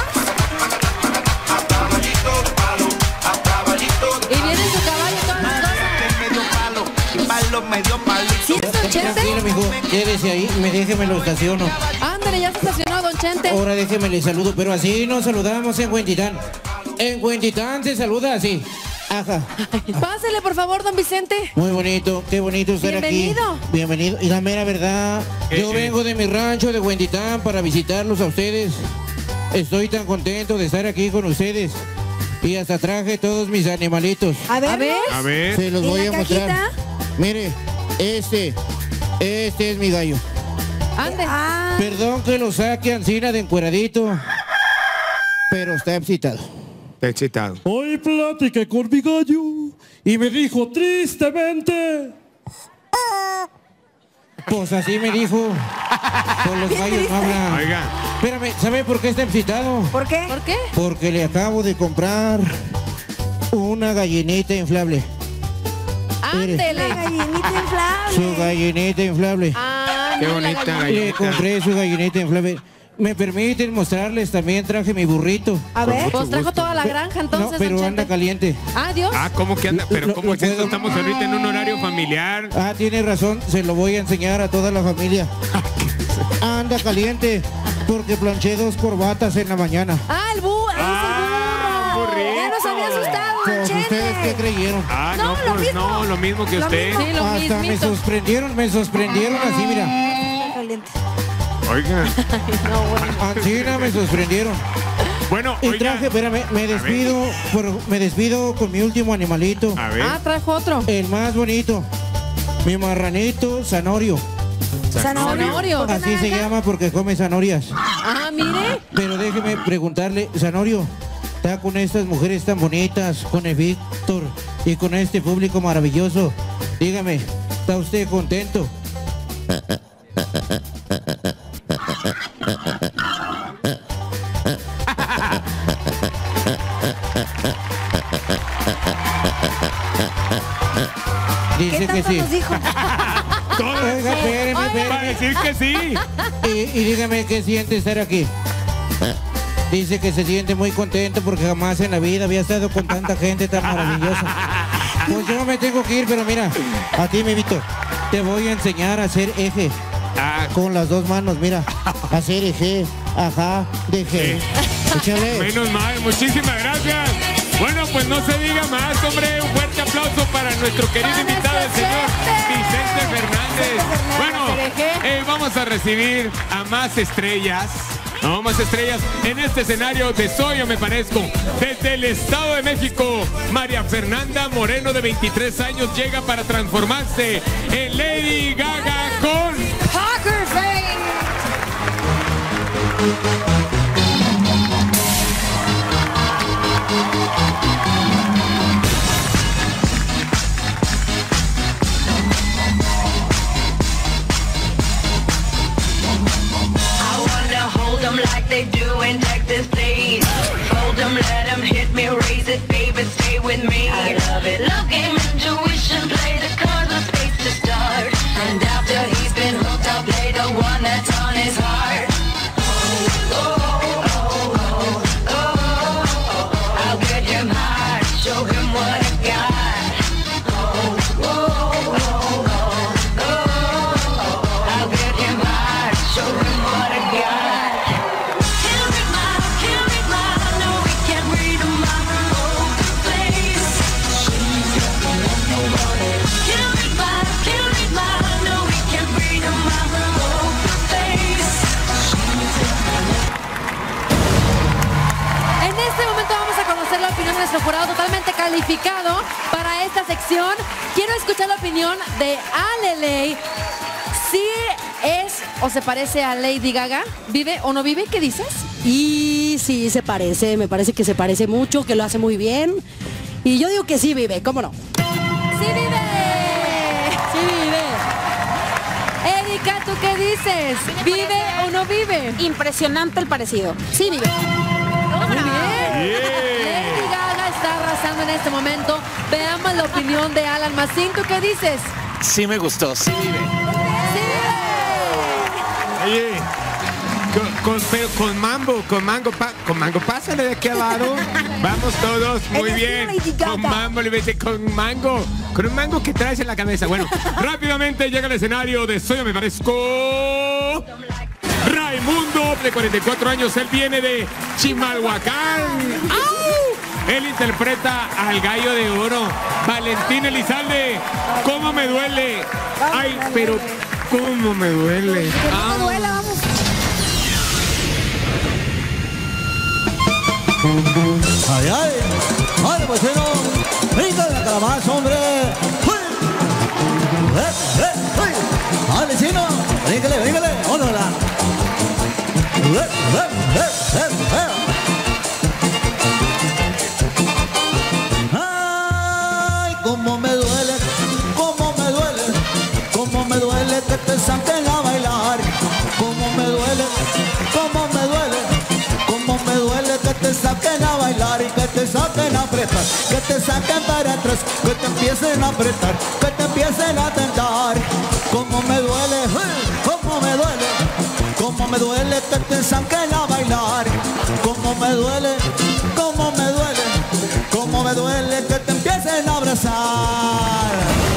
Y viene en su caballo todas las cosas. ¿Sí es Don Chente? Tranquilo, mijo, quédese ahí, me déjeme lo estaciono. Ándale, ya se estacionó Don Chente. Ahora déjeme le saludo, pero así nos saludamos en Huentitán. En Huentitán se saluda así. Ajá. Pásele, por favor, don Vicente. Muy bonito, qué bonito estar Bienvenido. aquí. Bienvenido. Y la mera verdad, Eh, yo eh. vengo de mi rancho de Huentitán para visitarlos a ustedes. Estoy tan contento de estar aquí con ustedes. Y hasta traje todos mis animalitos. A ver, A ver. A ver. Se los ¿En voy la a mostrar. cajita? Mire, este, este es mi gallo. Ande. Ah, Perdón que lo saque Ancina de encueradito, pero está excitado. Está excitado. Hoy platiqué con mi gallo y me dijo tristemente. Pues así me dijo. Con los gallos no hablan. Oiga. Espérame, ¿sabe por qué está excitado? ¿por qué? ¿Por qué? Porque le acabo de comprar una gallinita inflable. Ándele. Una gallinita inflable. Su gallinita inflable. Ah, Qué mira la bonita gallinita. Le gallinita. compré su gallinita inflable. ¿Me permiten mostrarles? También traje mi burrito. A ver. Pues trajo toda la granja No, entonces, pero don anda Chente. caliente. Ah, Dios. Ah, ¿cómo que anda? Pero Lo- ¿cómo lo es eso? puedo- Estamos ahorita en un horario familiar. Ah, tiene razón, se lo voy a enseñar a toda la familia. Anda caliente, porque planché dos corbatas en la mañana. Ah, el bu Ah, es el burro. Ya nos había asustado, Don Pues, ¿ustedes qué Chente. creyeron? Ah, No, no, lo pues mismo. no, lo mismo que Lo usted. mismo. Sí, lo Hasta me mismito. sorprendieron, me sorprendieron así, mira. Está caliente. Oiga. No, bueno. Ancina me sorprendieron. Bueno, Y oiga. traje, espérame, me despido, por- me despido con mi último animalito. A ver. Ah, trajo otro. El más bonito. Mi marranito Sanorio. Zanahorio. Así se llama porque come zanahorias. Ah, mire. Pero déjeme preguntarle, Sanorio, está con estas mujeres tan bonitas, con el Víctor y con este público maravilloso. Dígame, ¿está usted contento? ¿Qué Dice que tanto sí. nos dijo? Todo Oiga, eso espéreme, para espéreme. decir que sí. Y, y dígame qué siente estar aquí. Dice que se siente muy contento porque jamás en la vida había estado con tanta gente tan maravillosa. Pues yo me tengo que ir, pero mira, a ti, mi Vito, te voy a enseñar a hacer eje. Ah, Con las dos manos, mira. Hacer eje, ajá, deje. Échale. menos mal, muchísimas gracias. Bueno, pues no se diga más, hombre. Un fuerte aplauso para nuestro querido invitado, el señor Vicente Fernández. Bueno, eh, vamos a recibir a más estrellas. No, más estrellas en este escenario de Soy o Me Parezco. Desde el Estado de México, María Fernanda Moreno, de veintitrés años, llega para transformarse en Lady Gaga con Poker Face. I wanna hold them like they do in Texas, please. Hold them, let them hit me, raise it, baby, stay with me. I love it. Love game, intuition, play the cards with space to start. And after he's been hooked, I'll play the one that's on his heart. Oh, oh, oh, oh, oh, oh. I'll get him hard, show him what I got. Oh, oh, oh, oh, oh. I'll get him hard, show him what I got. He'll read my, he'll read my, no, he can't read my poker face. She's got no nobody. He'll read my, he'll read my, no, he can't read my poker face. She's got En este momento vamos a conocer la opinión de nuestro jurado totalmente calificado para esta sección. Quiero escuchar la opinión de Aleley. ¿Sí es o se parece a Lady Gaga? ¿Vive o no vive? ¿Qué dices? Y sí, se parece, me parece que se parece mucho, que lo hace muy bien. Y yo digo que sí vive, ¿cómo no? ¡Sí vive! Sí vive. Erika, ¿tú qué dices? ¿Vive o no vive? Impresionante el parecido. Sí vive. Muy bien. Lady Gaga está arrasando en este momento. Veamos la opinión de Alan Macín. ¿Tú qué dices? Sí me gustó, sí vive. Oye, con, con, pero con mambo, con mango, pa, con mango, pásale de aquí al lado. Vamos todos, muy bien. Con mambo, le dice, con mango, con un mango que traes en la cabeza. Bueno, rápidamente llega al escenario de Soy Yo Me Parezco. Raimundo, de cuarenta y cuatro años, él viene de Chimalhuacán. ¡Au! Él interpreta al Gallo de Oro. Valentín Elizalde, ¿cómo me duele? Ay, pero ¿cómo me duele? ¿Cómo me duele? Vamos. Ay, ay, ay, pues bueno, brinca la calabaza, hombre. ¡Uy! ¡Eh, eh, uy! ¡Ay, vecino! ¡Bríncale, bríncale! ¡Ónala! ¡Eh, eh, eh, eh, eh! ¡Ay, cómo me duele! ¡Cómo me duele! ¡Cómo me duele que te saquen a bailar! ¡Cómo me duele! ¡Cómo me duele! ¡Cómo me duele que te saquen a bailar y que te saquen a apretar! Que te saquen para atrás, que te empiecen a apretar, que te empiecen a tentar. ¡Cómo me duele! ¡Cómo me duele! ¡Cómo me duele que te saquen a bailar! ¡Cómo me duele! ¡Cómo me duele! ¡Cómo me duele que te empiecen a abrazar!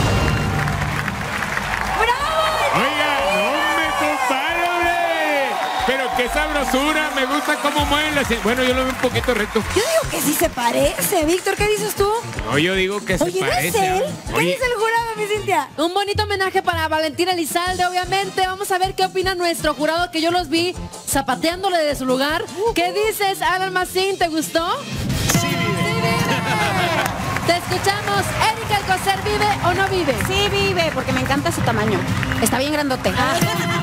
Oiga, no me compare, hombre. Pero qué sabrosura, me gusta cómo mueven las... Bueno, yo lo veo un poquito recto. Yo digo que sí se parece, Víctor, ¿qué dices tú? No, yo digo que se Oye, ¿no parece. es él? ¿Qué Oye, dice el jurado, mi Cintia? Un bonito homenaje para Valentín Elizalde, obviamente. Vamos a ver qué opina nuestro jurado, que yo los vi zapateándole de su lugar. ¿Qué dices, Alan Macín? ¿Te gustó? Sí, vive. Te escuchamos. Erika Alcocer, ¿vive o no vive? Sí, vive, porque me encanta su tamaño. Está bien grandote. A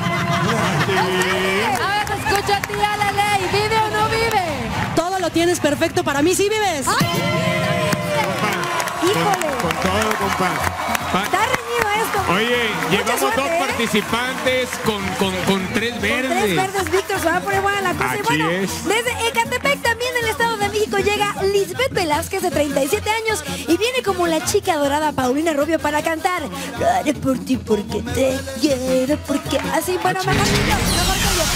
ver, te escucho a ti, a la ley. ¿Vive o no vive? Todo lo tienes perfecto para mí, sí vives. ¡Híjole! Con todo, compa. Pa- Está reñido esto. Oye, Mucha llevamos suerte, dos ¿eh? participantes con, con, con tres verdes. Con tres verdes, Víctor, se va a poner buena la cosa. Así Y bueno, es. desde Ecatepec, también en el Estado de México, llega Lisbeth Velázquez, de treinta y siete años, y viene como la chica dorada Paulina Rubio para cantar. Lo haré por ti porque te quiero, porque así, bueno, mejor que yo, mejor que yo.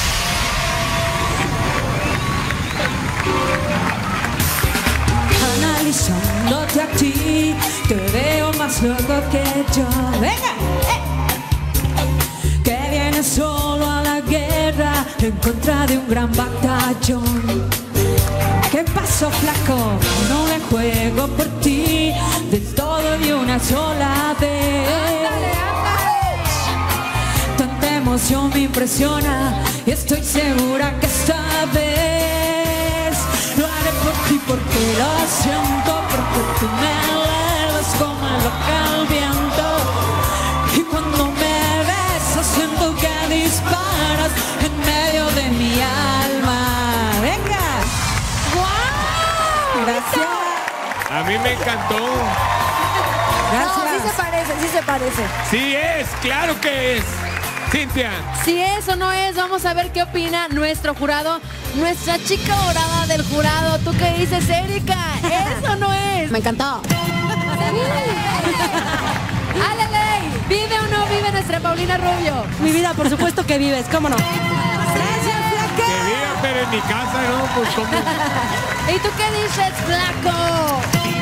Analizándote a ti, te veo más loco que yo. Venga, eh. Que vienes solo a la guerra en contra de un gran batallón. ¿Qué pasó, flaco? No me juego por ti de todo de una sola vez. Tanta emoción me impresiona y estoy segura que esta vez lo haré por ti porque lo siento, porque tú me elevas como el local viento. Y cuando me besas siento que disparas en medio de mi alma. ¡Venga! ¡Wow! Gracias. A mí me encantó. No, sí se parece, sí se parece. Sí es, claro que es. Cintia. Si es o no es, vamos a ver qué opina nuestro jurado, nuestra chica dorada del jurado. ¿Tú qué dices, Erika? ¿Es o no es? Me encantó. ¡Alele! ¿Vive o no vive nuestra Paulina Rubio? Mi vida, por supuesto que vives, ¿cómo no? Que viva, pero en mi casa, ¿no? Pues cómo. ¿Y tú qué dices, flaco?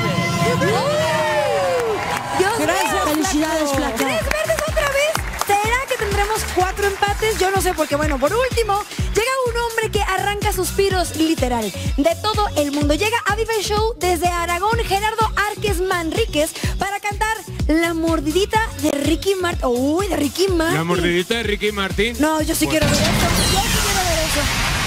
Dios Gracias, mío, felicidades, flaco. ¿Tres verdes otra vez? ¿Será que tendremos cuatro empates? Yo no sé, porque bueno, por último, llega un hombre que arranca suspiros literal de todo el mundo. Llega a Vive el Show desde Aragón, Gerardo Árquez Manríquez, para cantar La Mordidita de Ricky Martin. Uy, de Ricky Martin. La mordidita de Ricky Martin. No, yo sí quiero ver eso. Yo sí quiero ver eso.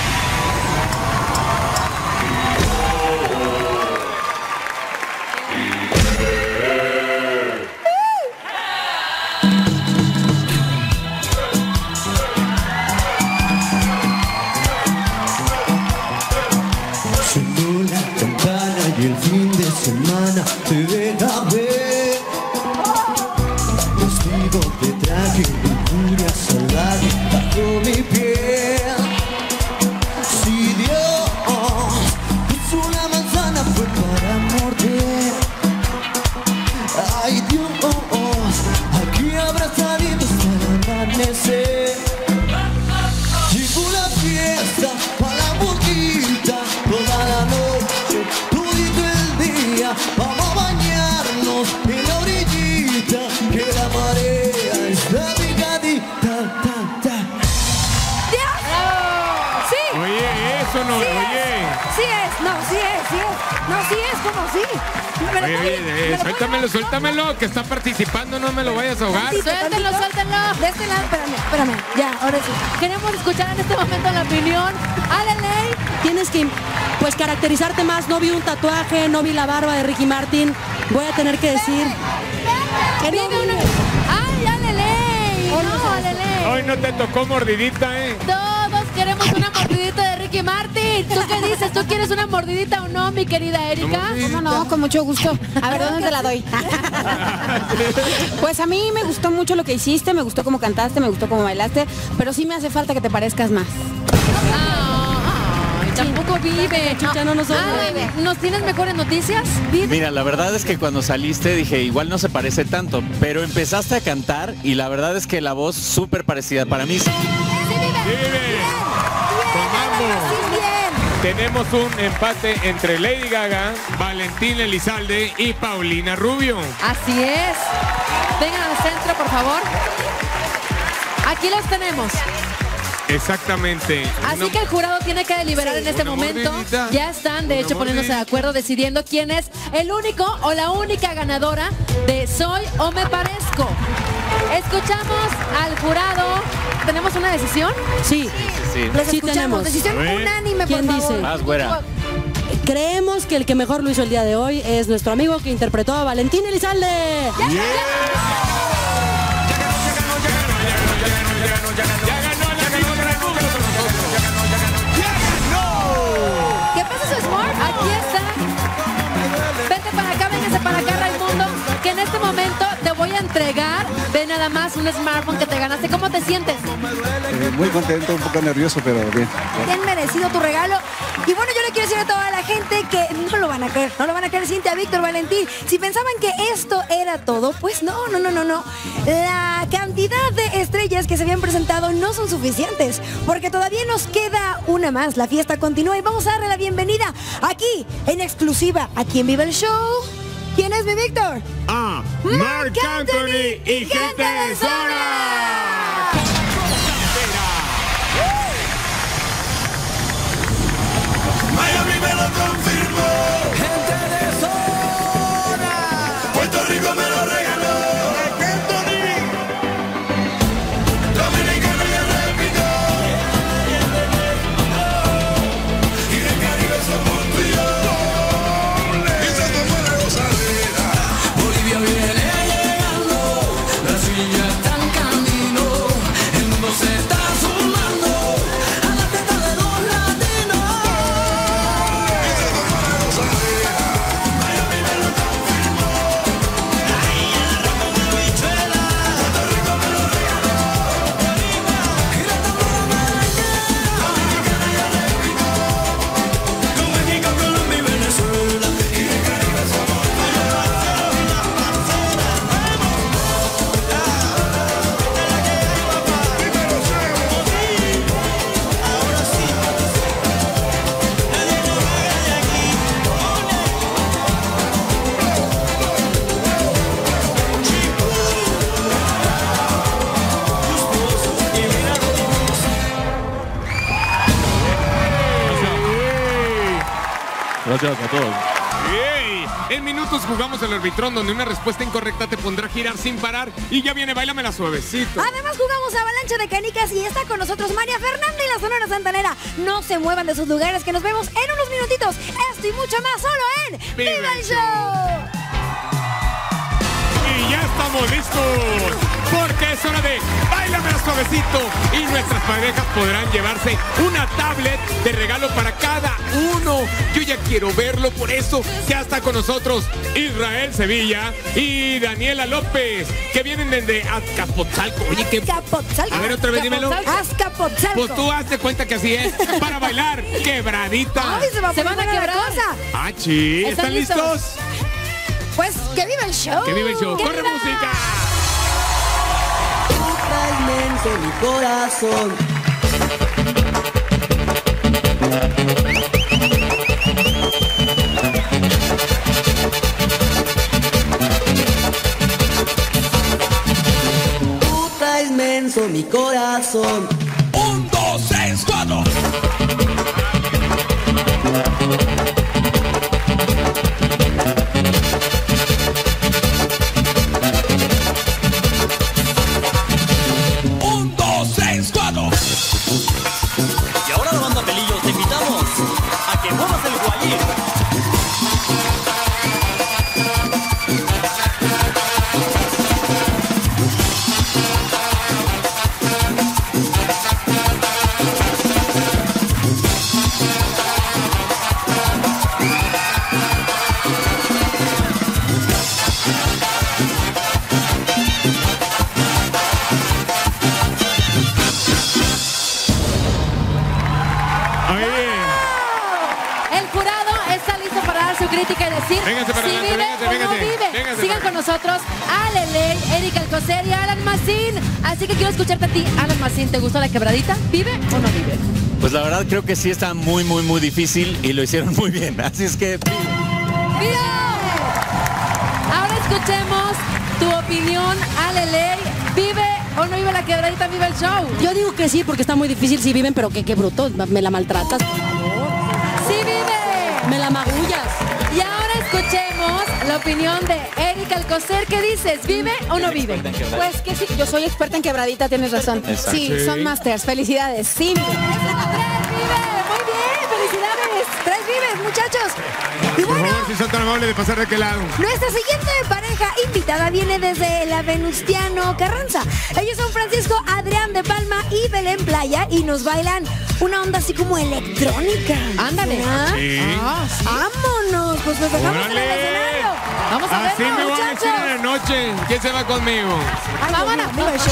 Sonó la campana y el fin de semana te deja ver. Vestido de traje y furia salvaje bajo mi piel. Si Dios puso una manzana fue para morder. Ay Dios, aquí abrazaditos para amanecer. es. Sí es. No, sí es, sí es. No, sí es, como sí. Me lo Oye, puede- oye, me eh, lo puede- suéltamelo, suéltamelo, que está participando, no me lo vayas a ahogar. Sí, Suéltalo, suéltalo. De este lado, espérame, espérame. Ya, ahora sí. Queremos escuchar en este momento la opinión. Aleley. Tienes que, pues, caracterizarte más. No vi un tatuaje, no vi la barba de Ricky Martin. Voy a tener que decir que no Pide una- vi. ¡Ay, Aleley! No, Aleley. Hoy no te tocó mordidita, ¿eh? Todos queremos una mordidita de Ricky Martin. ¿Tú qué dices? ¿Tú quieres una mordidita o no, mi querida Erika? ¿Cómo no? Con mucho gusto. A ver, ¿dónde te la doy? Pues a mí me gustó mucho lo que hiciste, me gustó cómo cantaste, me gustó cómo bailaste, pero sí me hace falta que te parezcas más. Ay, tampoco vive. Chucha, no nos Ay, ¿nos tienes mejores noticias? Vive. Mira, la verdad es que cuando saliste dije, igual no se parece tanto, pero empezaste a cantar y la verdad es que la voz súper parecida. Para mí sí. Vive. Tomamos. Tenemos un empate entre Lady Gaga, Valentín Elizalde y Paulina Rubio. Así es. Vengan al centro, por favor. Aquí los tenemos. Exactamente. Así Una- que el jurado tiene que deliberar en este Una momento. mordidita. Ya están, de hecho, poniéndose de acuerdo, decidiendo quién es el único o la única ganadora de Soy o Me Parezco. Escuchamos al jurado. ¿Tenemos una decisión? Sí. Sí. Les Sí escuchamos. tenemos. Decisión Sí. unánime, por ¿Quién favor. dice? Más güera. Creemos que el que mejor lo hizo el día de hoy es nuestro amigo que interpretó a Valentín Elizalde. ¿Qué pasa, su Smart? Aquí está. Vente para acá, véngase para acá, Raimundo. Que en este momento te voy a entregar, ve nada más, un smartphone que te ganaste. ¿Cómo te sientes? Eh, muy contento, un poco nervioso, pero bien. Bien merecido tu regalo. Y bueno, yo le quiero decir a toda la gente que no lo van a creer, no lo van a creer, Cintia, Víctor, Valentín. Si pensaban que esto era todo, pues no, no, no, no, no. La cantidad de estrellas que se habían presentado no son suficientes, porque todavía nos queda una más. La fiesta continúa y vamos a darle la bienvenida aquí, en exclusiva, aquí en Viva el Show. ¿Quién es mi Víctor? Ah, Marc Anthony y gente de zona. Miami me lo confirmó. Gente de zona. Puerto Rico me lo regaló. Dominicano ya repitió. Y del Caribe somos tú y yo. Y se tomó la gozadera. Bolivia viene llegando. Brasil ya está en camino. El mundo se está sumando a la fiesta de los latinos. Gracias a todos. ¡Ey! En minutos jugamos el arbitrón, donde una respuesta incorrecta te pondrá a girar sin parar. Y ya viene, báilamela suavecito. Además jugamos Avalancha de Canicas y está con nosotros María Fernanda y la Sonora Santanera. No se muevan de sus lugares, que nos vemos en unos minutitos. Esto y mucho más solo en Viva Viva el el Show. Y ya estamos listos, porque es hora de báilamela suavecito. Y nuestras parejas podrán llevarse una tablet de regalo para cada uno. Yo ya quiero verlo, por eso ya está con nosotros Israel Sevilla y Daniela López, que vienen desde Azcapotzalco. Oye, qué... Azcapotzalco. A ver, otra vez dímelo. Azcapotzalco. Pues tú hazte cuenta que así es, para bailar quebradita. Ay, se va a Se poner van a buena la quebrar. cosa. Ah, sí, ¿están, ¿Están listos? listos? Pues que viva el show. Que vive el show. ¡Que ¡Corre viva! música! Inmenso mi corazón. Tú traes menso mi corazón. Un, dos, tres, cuatro. Un, dos, tres, cuatro. Y ahora la banda Pelillos te invitamos a que muevas el guayín. El jurado está listo para dar su crítica y decir Véngase para si adelante, vive véngase, o véngase, no vive. véngase Sigan para con nosotros Ale Ley, Erika Alcocer y Alan Macín. Así que quiero escucharte a ti, Alan Macín. ¿Te gustó la quebradita? ¿Vive o no vive? Pues la verdad creo que sí está muy, muy, muy difícil y lo hicieron muy bien. Así es que... ¡Vive! Ahora escuchemos tu opinión, Ale Ley. ¿Vive o no vive la quebradita? ¿Vive el show? Yo digo que sí, porque está muy difícil si viven, pero qué, qué bruto, me la maltratas. ¡Sí vive! Me la magullas. Y ahora escuchemos la opinión de Erika Alcocer. ¿Qué dices? ¿Vive o no vive? Pues que sí, yo soy experta en quebradita, tienes razón. Exacto. Sí, Sí. son masters, felicidades. Sí. Muy bien, felicidades. Tres vives, muchachos. Y Por bueno, favor, si son tan amables de pasar de aquel lado. nuestra siguiente pareja invitada viene desde la Venustiano Carranza. Ellos son Francisco Adrián de Palma y Belén Playa y nos bailan una onda así como electrónica. Ándale. ¿Ah? Sí. Ah, vámonos, pues nos dejamos en el ¡Órale! escenario. Vamos a Así verlo, me voy a muchachos. decir en la noche. ¿Quién se va conmigo? Ay, vámonos. Viva el show.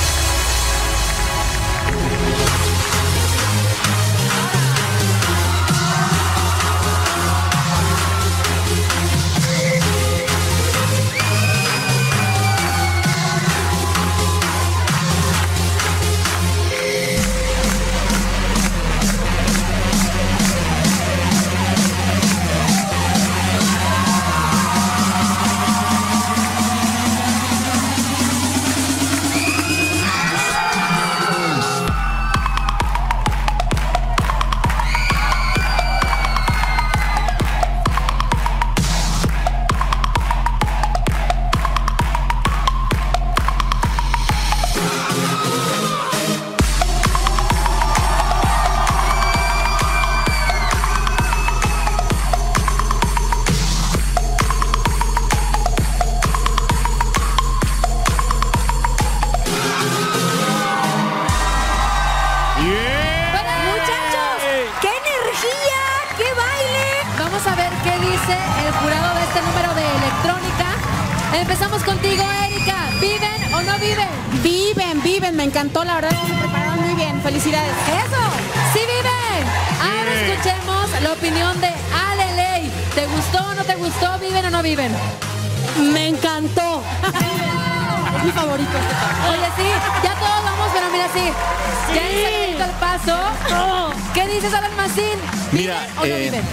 Muchachos, ¡qué energía! ¡Qué baile! Vamos a ver qué dice el jurado de este número de electrónica. Empezamos contigo, Erika. ¿Viven o no viven? Viven, viven, me encantó, la verdad, se prepararon muy bien. Felicidades. ¡Eso! ¡Sí viven! Ahora escuchemos la opinión de Ale Ley. ¿Te gustó o no te gustó? ¿Viven o no viven? Me encantó. Es mi favorito. Oye, sí, ya todos vamos, pero mira, sí. Ya hice el paso. ¿Qué dices, Alan Macín? Mira, ¿O no eh, viven?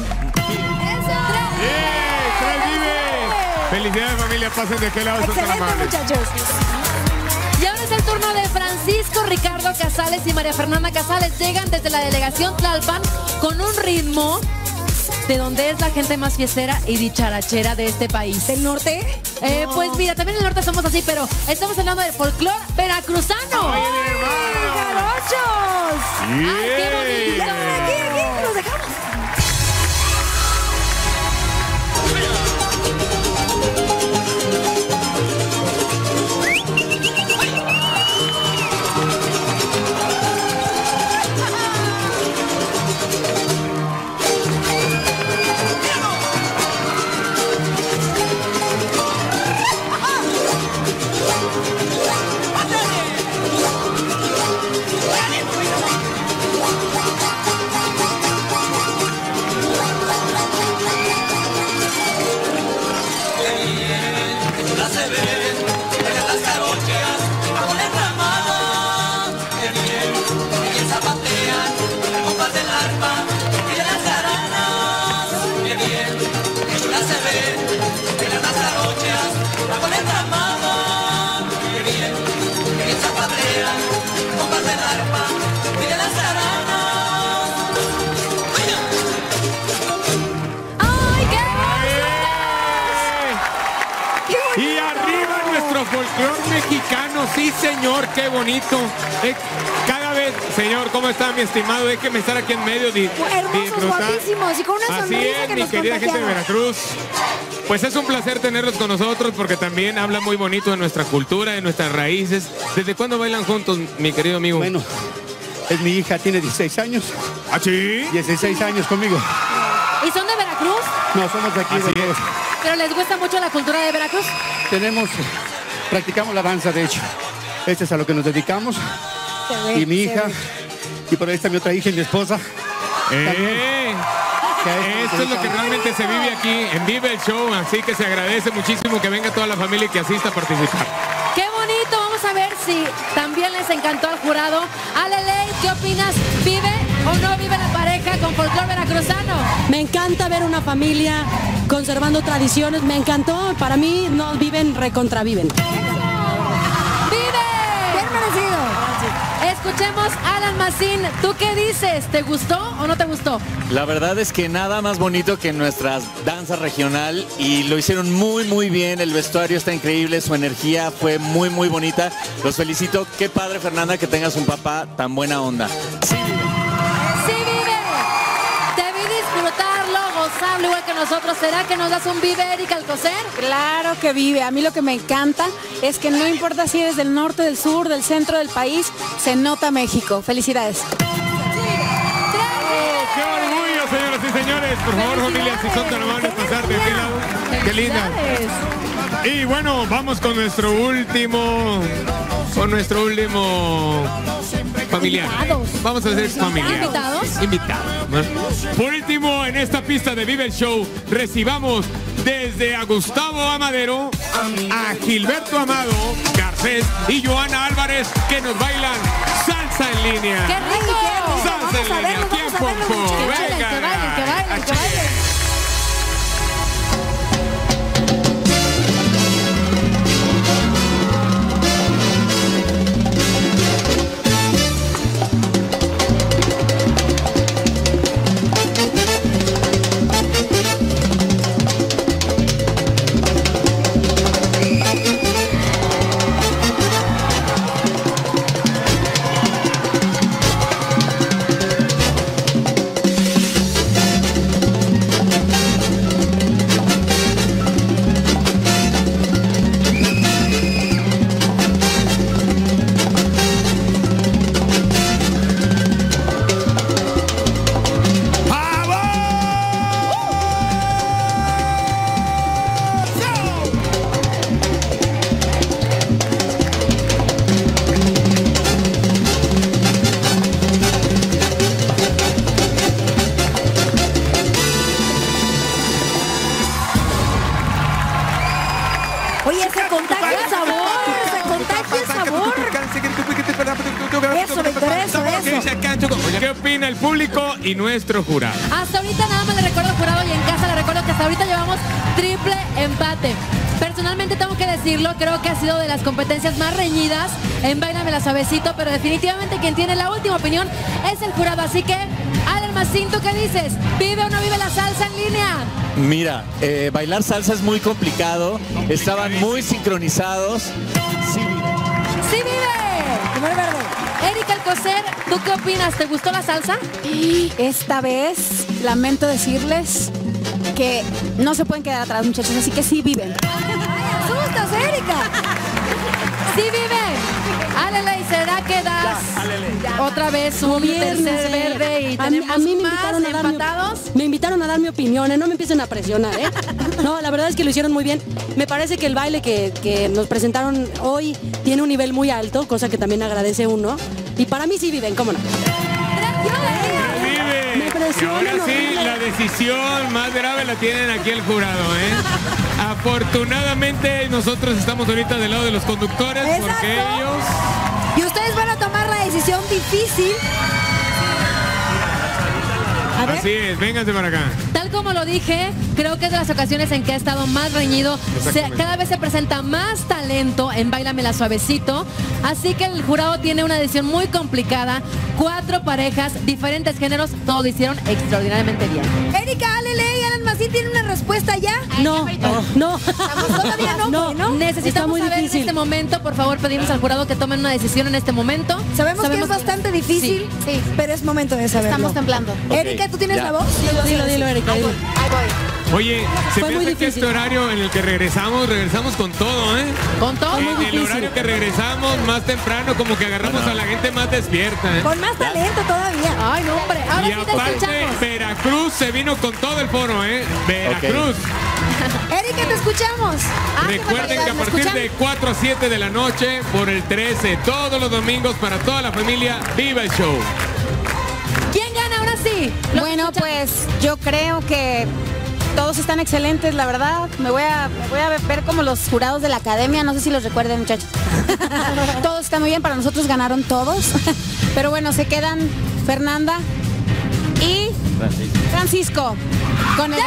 ¡Eh! ¡Tres vive! Felicidades, familia. Pasen de aquel lado. Son tan Excelente, amables. muchachos. Y ahora es el turno de Francisco Ricardo Casales y María Fernanda Casales. Llegan desde la delegación Tlalpan con un ritmo de donde es la gente más fiestera y dicharachera de este país. ¿Del norte? Eh, Pues mira, también en el norte somos así, pero estamos hablando del folclore veracruzano. ¡Oye, mi hermano! ¡Jarochos! ¡Ay, qué bonito! Aquí, aquí, nos dejamos. sí, señor, qué bonito. Eh, cada vez, señor, ¿cómo está, mi estimado? Déjeme estar aquí en medio. Di, Hermosos, disfrutar. guapísimos y con una Así sonrisa es, que mi nos querida gente de contagiamos. Veracruz. Pues es un placer tenerlos con nosotros porque también habla muy bonito de nuestra cultura, de nuestras raíces. ¿Desde cuándo bailan juntos, mi querido amigo? Bueno, es mi hija, tiene dieciséis años. ¿Ah, sí? dieciséis años conmigo. ¿Y son de Veracruz? No, somos de aquí. Así de es. ¿Pero les gusta mucho la cultura de Veracruz? Tenemos, practicamos la danza, de hecho. Este es a lo que nos dedicamos. Se ve, Y mi se hija, ve. y por ahí está mi otra hija y mi esposa. ¡Eh! Que a esto Esto nos es lo que dedicamos. realmente se vive aquí en Vive el Show, así que se agradece muchísimo que venga toda la familia y que asista a participar. ¡Qué bonito! Vamos a ver si también les encantó al jurado. Aleley, ¿qué opinas? ¿Vive o no vive la pareja con folclor veracruzano? Me encanta ver una familia conservando tradiciones. Me encantó. Para mí no viven, recontraviven. ¡Vive! Bien merecido. Escuchemos a Alan Macín. ¿Tú qué dices? ¿Te gustó o no te gustó? La verdad es que nada más bonito que nuestra danza regional y lo hicieron muy muy bien, el vestuario está increíble, su energía fue muy muy bonita. Los felicito, qué padre Fernanda que tengas un papá tan buena onda. Sí, ¡Sí vive! Te vi disfrutarlo, gozarlo igual que nosotros. ¿Será que nos das un vive, Erika Alcocer? Claro que vive. A mí lo que me encanta es que no importa si eres del norte, del sur, del centro del país, se nota México. Felicidades. ¡Qué orgullo, señoras y señores! Por favor, familia, si son tan amables, pasar de aquel lado. ¡Qué linda! Y bueno, vamos con nuestro último... Con nuestro último... familiar. Invitados. Vamos a hacer familiar. ¿Invitados? Invitados. ¿no? Por último, en esta pista de Vive el Show, recibamos desde a Gustavo Amadero, a Gilberto Amado, Garcés y Joana Álvarez, que nos bailan salsa en línea. ¡Qué rico! Salsa en Vamos a línea. verlo, ¿Quién, vamos a verlo, Pompo? muchachos. Que Venga. bailen, que bailen, que bailen. Oye, se contagia el sabor, se contagia el sabor. Eso, me interesa, eso. ¿Qué opina el público y nuestro jurado? Hasta ahorita nada más le recuerdo al jurado y en casa le recuerdo que hasta ahorita llevamos triple empate. Personalmente tengo que decirlo, creo que ha sido de las competencias más reñidas en Báilame Suavecito, pero definitivamente quien tiene la última opinión es el jurado. Así que, Alan Macín, ¿tú qué dices? ¿Vive o no vive la salsa en línea? mira, eh, bailar salsa es muy complicado, estaban muy sincronizados. Sí, ¡Sí vive! Primer verde. Erika Alcocer, ¿tú qué opinas? ¿Te gustó la salsa? Esta vez, lamento decirles que no se pueden quedar atrás, muchachos, así que sí viven. ¡Asustas, Erika! ¡Sí vive! Aleley, ¿será que das otra vez un Gobierno, tercer sí. verde y A mí- tenemos a mí me más invitaron a dar mi- empatados? Me invitaron a dar mi opinión, ¿eh? No me empiecen a presionar, ¿eh? No, la verdad es que lo hicieron muy bien. Me parece que el baile que, que nos presentaron hoy tiene un nivel muy alto, cosa que también agradece uno. Y para mí sí viven, ¿cómo no? Vive. Me Y presionan ahora sí, horrible. la decisión más grave la tienen aquí el jurado, ¿eh? Afortunadamente nosotros estamos ahorita del lado de los conductores porque Exacto. ellos... Y ustedes van a tomar la decisión difícil. A ver. Así es, vénganse para acá. Tal como lo dije, creo que es de las ocasiones en que ha estado más reñido. Se- Exactamente. cada vez se presenta más talento en Báilamela Suavecito. Así que el jurado tiene una decisión muy complicada. Cuatro parejas, diferentes géneros, todos lo hicieron extraordinariamente bien. Erika, Aleley, Alan Macín, tiene una respuesta ya? No, no. Todavía no, No, güey, ¿no? Necesitamos Está muy saber difícil. en este momento, por favor, pedimos al jurado que tomen una decisión en este momento. Sabemos, que es bastante difícil, Sí. pero es momento de saberlo. Estamos temblando. Erika, ¿tú tienes ya. la voz? Dilo, dilo, dilo, Erika. Ahí dilo. voy, ahí voy. Oye, se Fue me muy hace que difícil. este horario en el que regresamos, regresamos con todo, ¿eh? Con todo. En muy el difícil. horario que regresamos, más temprano, como que agarramos a la gente más despierta, ¿eh? Con más talento todavía. Ay, no, hombre. Ahora Y sí te aparte, escuchamos. Veracruz se vino con todo el foro, ¿eh? Veracruz. Erika, te escuchamos. Ah, qué Recuerden que a barbaridad, ¿me partir escuchan? de cuatro a siete de la noche, por el trece, todos los domingos, para toda la familia, viva el show. ¿Quién gana ahora sí? Los Bueno, escuchamos. pues yo creo que todos están excelentes, la verdad. Me voy a, me voy a ver como los jurados de la academia, no sé si los recuerden, muchachos. Todos están muy bien, para nosotros ganaron todos. Pero bueno, se quedan Fernanda y Francisco con el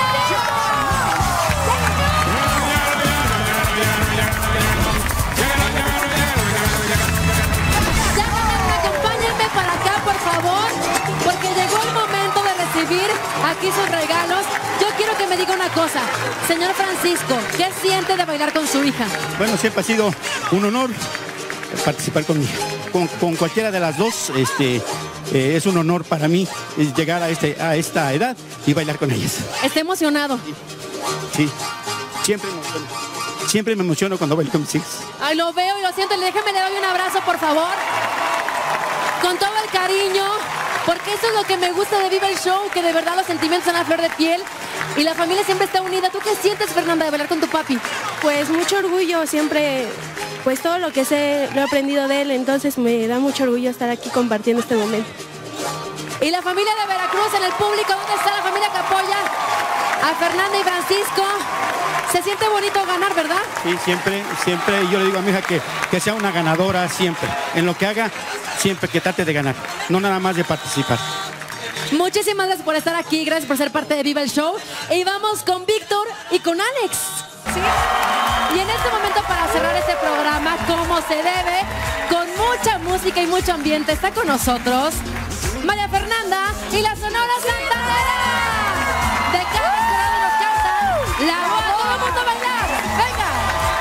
Ya ganaron, acompáñenme para acá, por favor, porque llegó el momento de recibir aquí sus regalos. Yo quiero que me diga una cosa, señor Francisco, ¿qué siente de bailar con su hija? Bueno, siempre ha sido un honor participar con, mi- con, con cualquiera de las dos. Este, eh, es un honor para mí eh, llegar a, este, a esta edad y bailar con ellas. Está emocionado. Sí, siempre me emociono. Siempre me emociono cuando bailo con mis hijas. Ay, lo veo y lo siento. Déjeme le doy un abrazo, por favor. Con todo el cariño, porque eso es lo que me gusta de Viva el Show, que de verdad los sentimientos son a flor de piel y la familia siempre está unida. ¿Tú qué sientes, Fernanda, de bailar con tu papi? Pues mucho orgullo, siempre, pues todo lo que sé lo he aprendido de él, entonces me da mucho orgullo estar aquí compartiendo este momento. Y la familia de Veracruz en el público, ¿dónde está la familia que apoya a Fernanda y Francisco? Se siente bonito ganar, ¿verdad? Sí, siempre, siempre, yo le digo a mi hija que, que sea una ganadora siempre. En lo que haga, siempre que trate de ganar, no nada más de participar. Muchísimas gracias por estar aquí, gracias por ser parte de Viva el Show. Y vamos con Víctor y con Alex. ¿Sí? Y en este momento, para cerrar este programa, como se debe, con mucha música y mucho ambiente, está con nosotros María Fernanda y la Sonora Santanera. De cada jurado nos canta la voz. Todo el mundo a bailar. ¡Venga!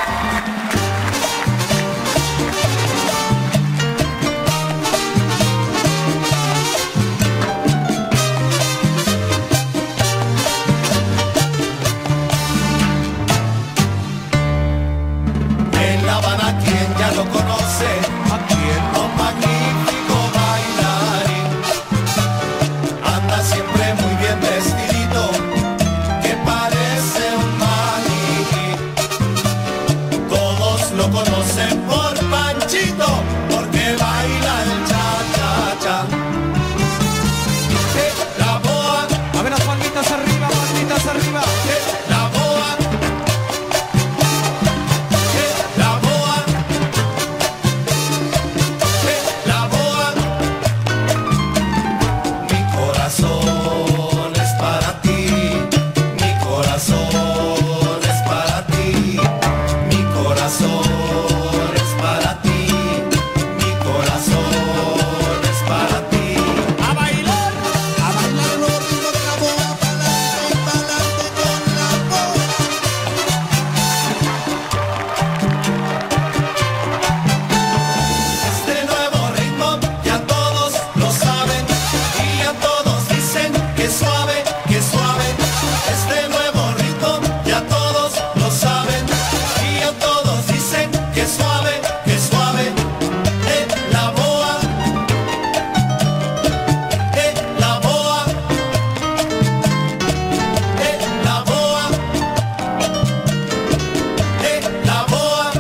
En La Habana, quien ya lo conoce, un magnífico bailarín, anda siempre muy bien vestidito, que parece un maniquí. Todos lo conocen por Panchito, porque baila el cha-cha-cha. Eh, La boa, a ver las palmitas arriba, palmitas arriba. Eh, La boa. La boa, la boa, mi corazón es para ti, mi corazón es para ti, mi corazón es para ti, mi corazón es para ti. A bailar, a bailar el ritmo de la boa, pa'lante, pa'lante con la boa. Este nuevo ritmo ya todos lo saben y ya todos dicen que suave, que suave. Este nuevo ritmo ya todos lo saben y ya todos dicen que suave, que suave. Eh, la boa, eh, la boa, eh, la boa, eh, la boa.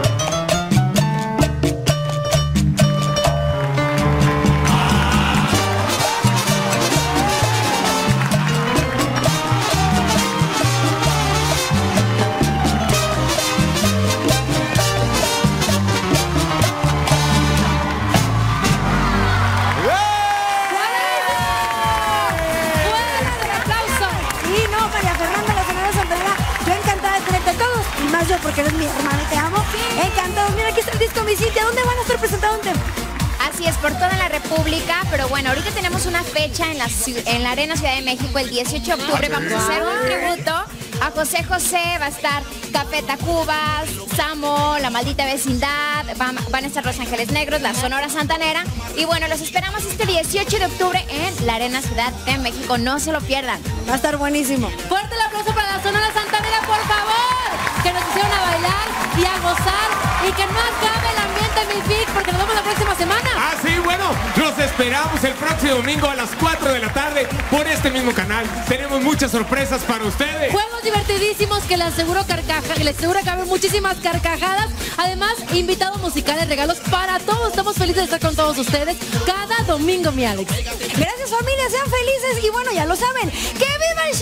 ¡Fuera el aplauso! Y no, María Fernanda, la Sonora Santanera, yo encantada de tenerte a todos, y más yo porque eres mi hermana y te amo. Encantados. Mira, aquí está el disco Mi Cintia. ¿Dónde van a estar presentando un tema? Así Así es, por toda la República, pero bueno, ahorita tenemos una fecha en la, ciu- en la Arena Ciudad de México el dieciocho de octubre. Vamos a hacer un tributo a José José, va a estar Café Tacubas, Samo, La Maldita Vecindad, van, van a estar Los Ángeles Negros, la Sonora Santanera. Y bueno, los esperamos este dieciocho de octubre en la Arena Ciudad de México. No se lo pierdan. Va a estar buenísimo. Fuerte el aplauso para la Sonora Santanera, por favor. Que nos hicieron a bailar y a gozar y que no acabe el ambiente, mi Vic, porque nos vemos la próxima semana. Ah, sí, bueno, los esperamos el próximo domingo a las cuatro de la tarde por este mismo canal. Tenemos muchas sorpresas para ustedes. Juegos divertidísimos que les aseguro carcaja, que les aseguro que haber muchísimas carcajadas. Además, invitados musicales, regalos para todos. Estamos felices de estar con todos ustedes cada domingo, mi Alex. Gracias, familia, sean felices y bueno, ya lo saben. ¡Que viva el